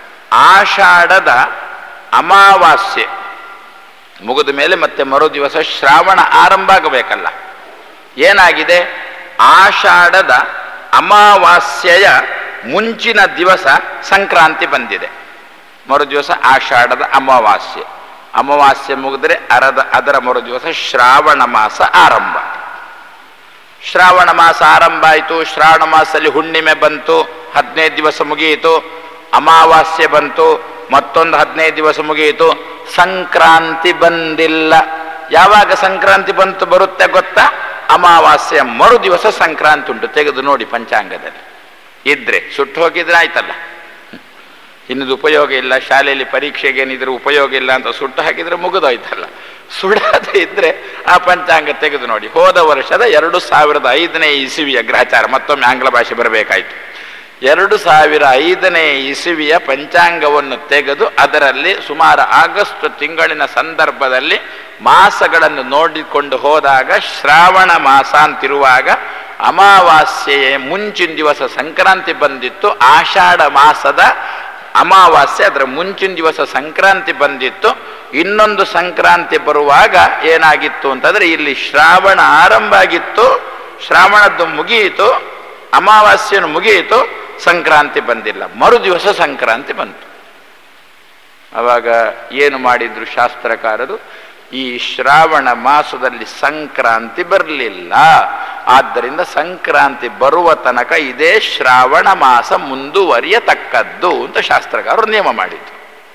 ಆಷಾಢದ ಅಮಾವಾಸ್ಯೆ ಮುಗಿದ ಮೇಲೆ ಮತ್ತೆ ಮರು ದಿವಸ ಶ್ರಾವಣ ಆರಂಭ ಆಗಬೇಕಲ್ಲ. ಏನಾಗಿದೆ, ಆಷಾಢದ ಅಮಾವಾಸ್ಯೆಯ ಮುಂಚಿನ ದಿವಸ ಸಂಕ್ರಾಂತಿ ಬಂದಿದೆ. ಮರು ದಿವಸ ಆಷಾಢದ ಅಮಾವಾಸ್ಯೆ, ಅಮಾವಾಸ್ಯೆ ಮುಗಿದ್ರೆ ಅರದ ಅದರ ಮರು ದಿವಸ ಶ್ರಾವಣ ಮಾಸ ಆರಂಭ. ಶ್ರಾವಣ ಮಾಸ ಆರಂಭ ಆಯಿತು. ಶ್ರಾವಣ ಮಾಸದಲ್ಲಿ ಹುಣ್ಣಿಮೆ ಬಂತು, ಹದಿನೈದು ದಿವಸ ಮುಗಿಯಿತು. ಅಮಾವಾಸ್ಯೆ ಬಂತು, ಮತ್ತೊಂದು ಹದಿನೈದು ದಿವಸ ಮುಗಿಯಿತು. ಸಂಕ್ರಾಂತಿ ಬಂದಿಲ್ಲ. ಯಾವಾಗ ಸಂಕ್ರಾಂತಿ ಬಂತು ಬರುತ್ತೆ ಗೊತ್ತಾ, ಅಮಾವಾಸ್ಯೆಯ ಮರು ದಿವಸ ಸಂಕ್ರಾಂತಿ ಉಂಟು. ತೆಗೆದು ನೋಡಿ ಪಂಚಾಂಗದಲ್ಲಿ. ಇದ್ರೆ ಸುಟ್ಟು ಹೋಗಿದ್ರೆ ಆಯ್ತಲ್ಲ, ಇನ್ನದು ಉಪಯೋಗ ಇಲ್ಲ. ಶಾಲೆಯಲ್ಲಿ ಪರೀಕ್ಷೆಗೆ ಏನಿದ್ರೆ ಉಪಯೋಗ ಇಲ್ಲ ಅಂತ ಸುಟ್ಟು ಹಾಕಿದ್ರೆ ಮುಗಿದೋಯ್ತಲ್ಲ. ಸುಡಾದ ಇದ್ರೆ ಆ ಪಂಚಾಂಗ ತೆಗೆದು ನೋಡಿ. ಹೋದ ವರ್ಷದ ಎರಡು ಸಾವಿರದ ಐದನೇ ಇಸುವಿಯ ಗ್ರಹಚಾರ, ಮತ್ತೊಮ್ಮೆ ಆಂಗ್ಲ ಭಾಷೆ ಬರಬೇಕಾಯ್ತು. ಎರಡು ಸಾವಿರ ಐದನೇ ಇಸುವಿಯ ಪಂಚಾಂಗವನ್ನು ತೆಗೆದು ಅದರಲ್ಲಿ ಸುಮಾರು ಆಗಸ್ಟ್ ತಿಂಗಳಿನ ಸಂದರ್ಭದಲ್ಲಿ ಮಾಸಗಳನ್ನು ನೋಡಿಕೊಂಡು ಹೋದಾಗ ಶ್ರಾವಣ ಮಾಸ ಅಂತಿರುವಾಗ ಅಮಾವಾಸ್ಯೆಯ ಮುಂಚಿನ ದಿವಸ ಸಂಕ್ರಾಂತಿ ಬಂದಿತ್ತು. ಆಷಾಢ ಮಾಸದ ಅಮಾವಾಸ್ಯೆ ಅದರ ಮುಂಚಿನ ದಿವಸ ಸಂಕ್ರಾಂತಿ ಬಂದಿತ್ತು. ಇನ್ನೊಂದು ಸಂಕ್ರಾಂತಿ ಬರುವಾಗ ಏನಾಗಿತ್ತು ಅಂತಂದ್ರೆ, ಇಲ್ಲಿ ಶ್ರಾವಣ ಆರಂಭ ಆಗಿತ್ತು, ಶ್ರಾವಣದ್ದು ಮುಗಿಯಿತು, ಅಮಾವಾಸ್ಯೆಯನ್ನು ಮುಗಿಯಿತು, ಸಂಕ್ರಾಂತಿ ಬಂದಿಲ್ಲ. ಮರು ದಿವಸ ಸಂಕ್ರಾಂತಿ ಬಂತು. ಆವಾಗ ಏನು ಮಾಡಿದ್ರು ಶಾಸ್ತ್ರಕಾರರು? ಈ ಶ್ರಾವಣ ಮಾಸದಲ್ಲಿ ಸಂಕ್ರಾಂತಿ ಬರಲಿಲ್ಲ, ಆದ್ದರಿಂದ ಸಂಕ್ರಾಂತಿ ಬರುವ ತನಕ ಇದೇ ಶ್ರಾವಣ ಮಾಸ ಮುಂದುವರಿಯತಕ್ಕದ್ದು ಅಂತ ಶಾಸ್ತ್ರಕಾರರು ನಿಯಮ ಮಾಡಿದ್ರು.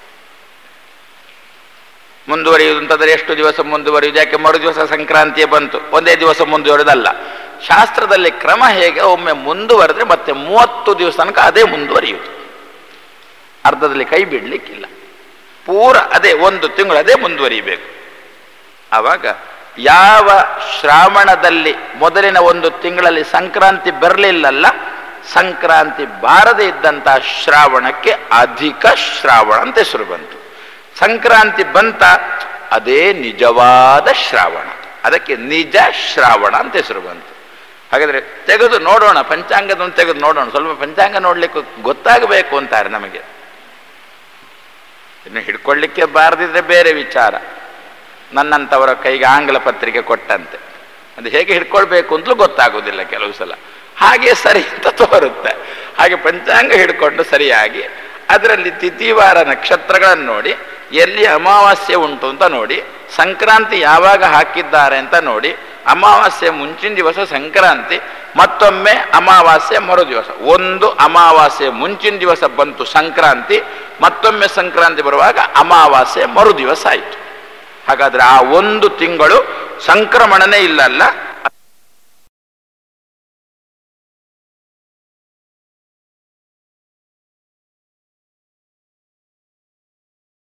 ಮುಂದುವರಿಯುವುದು ಅಂತಂದ್ರೆ ಎಷ್ಟು ದಿವಸ ಮುಂದುವರಿಯುವುದು? ಯಾಕೆ ಮರು ದಿವಸ ಸಂಕ್ರಾಂತಿಯೇ ಬಂತು, ಒಂದೇ ದಿವಸ ಮುಂದುವರಿದಲ್ಲ. ಶಾಸ್ತ್ರದಲ್ಲಿ ಕ್ರಮ ಹೇಗೆ? ಒಮ್ಮೆ ಮುಂದುವರೆದ್ರೆ ಮತ್ತೆ ಮೂವತ್ತು ದಿವಸ ತನಕ ಅದೇ ಮುಂದುವರಿಯುವುದು, ಅರ್ಧದಲ್ಲಿ ಕೈ ಬಿಡ್ಲಿಕ್ಕಿಲ್ಲ. ಪೂರ ಅದೇ ಒಂದು ತಿಂಗಳು ಅದೇ ಮುಂದುವರಿಯಬೇಕು. ಆವಾಗ ಯಾವ ಶ್ರಾವಣದಲ್ಲಿ ಮೊದಲಿನ ಒಂದು ತಿಂಗಳಲ್ಲಿ ಸಂಕ್ರಾಂತಿ ಬರಲಿಲ್ಲಲ್ಲ, ಸಂಕ್ರಾಂತಿ ಬಾರದೇ ಇದ್ದಂತಹ ಶ್ರಾವಣಕ್ಕೆ ಅಧಿಕ ಶ್ರಾವಣ ಅಂತ ಹೆಸರು ಬಂತು. ಸಂಕ್ರಾಂತಿ ಬಂತ, ಅದೇ ನಿಜವಾದ ಶ್ರಾವಣ, ಅದಕ್ಕೆ ನಿಜ ಶ್ರಾವಣ ಅಂತ ಹೆಸರು ಬಂತು. ಹಾಗಾದ್ರೆ ತೆಗೆದು ನೋಡೋಣ, ಪಂಚಾಂಗದನ್ನು ತೆಗೆದು ನೋಡೋಣ. ಸ್ವಲ್ಪ ಪಂಚಾಂಗ ನೋಡ್ಲಿಕ್ಕೆ ಗೊತ್ತಾಗಬೇಕು ಅಂತಾರೆ ನಮಗೆ. ಇನ್ನು ಹಿಡ್ಕೊಳ್ಳಿಕ್ಕೆ ಬಾರದಿದ್ರೆ ಬೇರೆ ವಿಚಾರ. ನನ್ನಂಥವರ ಕೈಗೆ ಆಂಗ್ಲ ಪತ್ರಿಕೆ ಕೊಟ್ಟಂತೆ ಅದು ಹೇಗೆ ಹಿಡ್ಕೊಳ್ಬೇಕು ಅಂತಲೂ ಗೊತ್ತಾಗೋದಿಲ್ಲ ಕೆಲವು ಸಲ. ಹಾಗೆ ಸರಿ ಅಂತ ತೋರುತ್ತೆ. ಹಾಗೆ ಪಂಚಾಂಗ ಹಿಡ್ಕೊಂಡು ಸರಿಯಾಗಿ ಅದರಲ್ಲಿ ತಿಥಿವಾರ ನಕ್ಷತ್ರಗಳನ್ನು ನೋಡಿ, ಎಲ್ಲಿ ಅಮಾವಾಸ್ಯೆ ಉಂಟು ಅಂತ ನೋಡಿ, ಸಂಕ್ರಾಂತಿ ಯಾವಾಗ ಹಾಕಿದ್ದಾರೆ ಅಂತ ನೋಡಿ, ಅಮಾವಾಸ್ಯೆ ಮುಂಚಿನ ದಿವಸ ಸಂಕ್ರಾಂತಿ, ಮತ್ತೊಮ್ಮೆ ಅಮಾವಾಸ್ಯೆ ಮರು ದಿವಸ. ಒಂದು ಅಮಾವಾಸ್ಯೆ ಮುಂಚಿನ ದಿವಸ ಬಂತು ಸಂಕ್ರಾಂತಿ, ಮತ್ತೊಮ್ಮೆ ಸಂಕ್ರಾಂತಿ ಬರುವಾಗ ಅಮಾವಾಸ್ಯೆ ಮರು ದಿವಸ ಆಯಿತು. ಹಾಗಾದ್ರೆ ಆ ಒಂದು ತಿಂಗಳು ಸಂಕ್ರಮಣನೇ ಇಲ್ಲಲ್ಲ,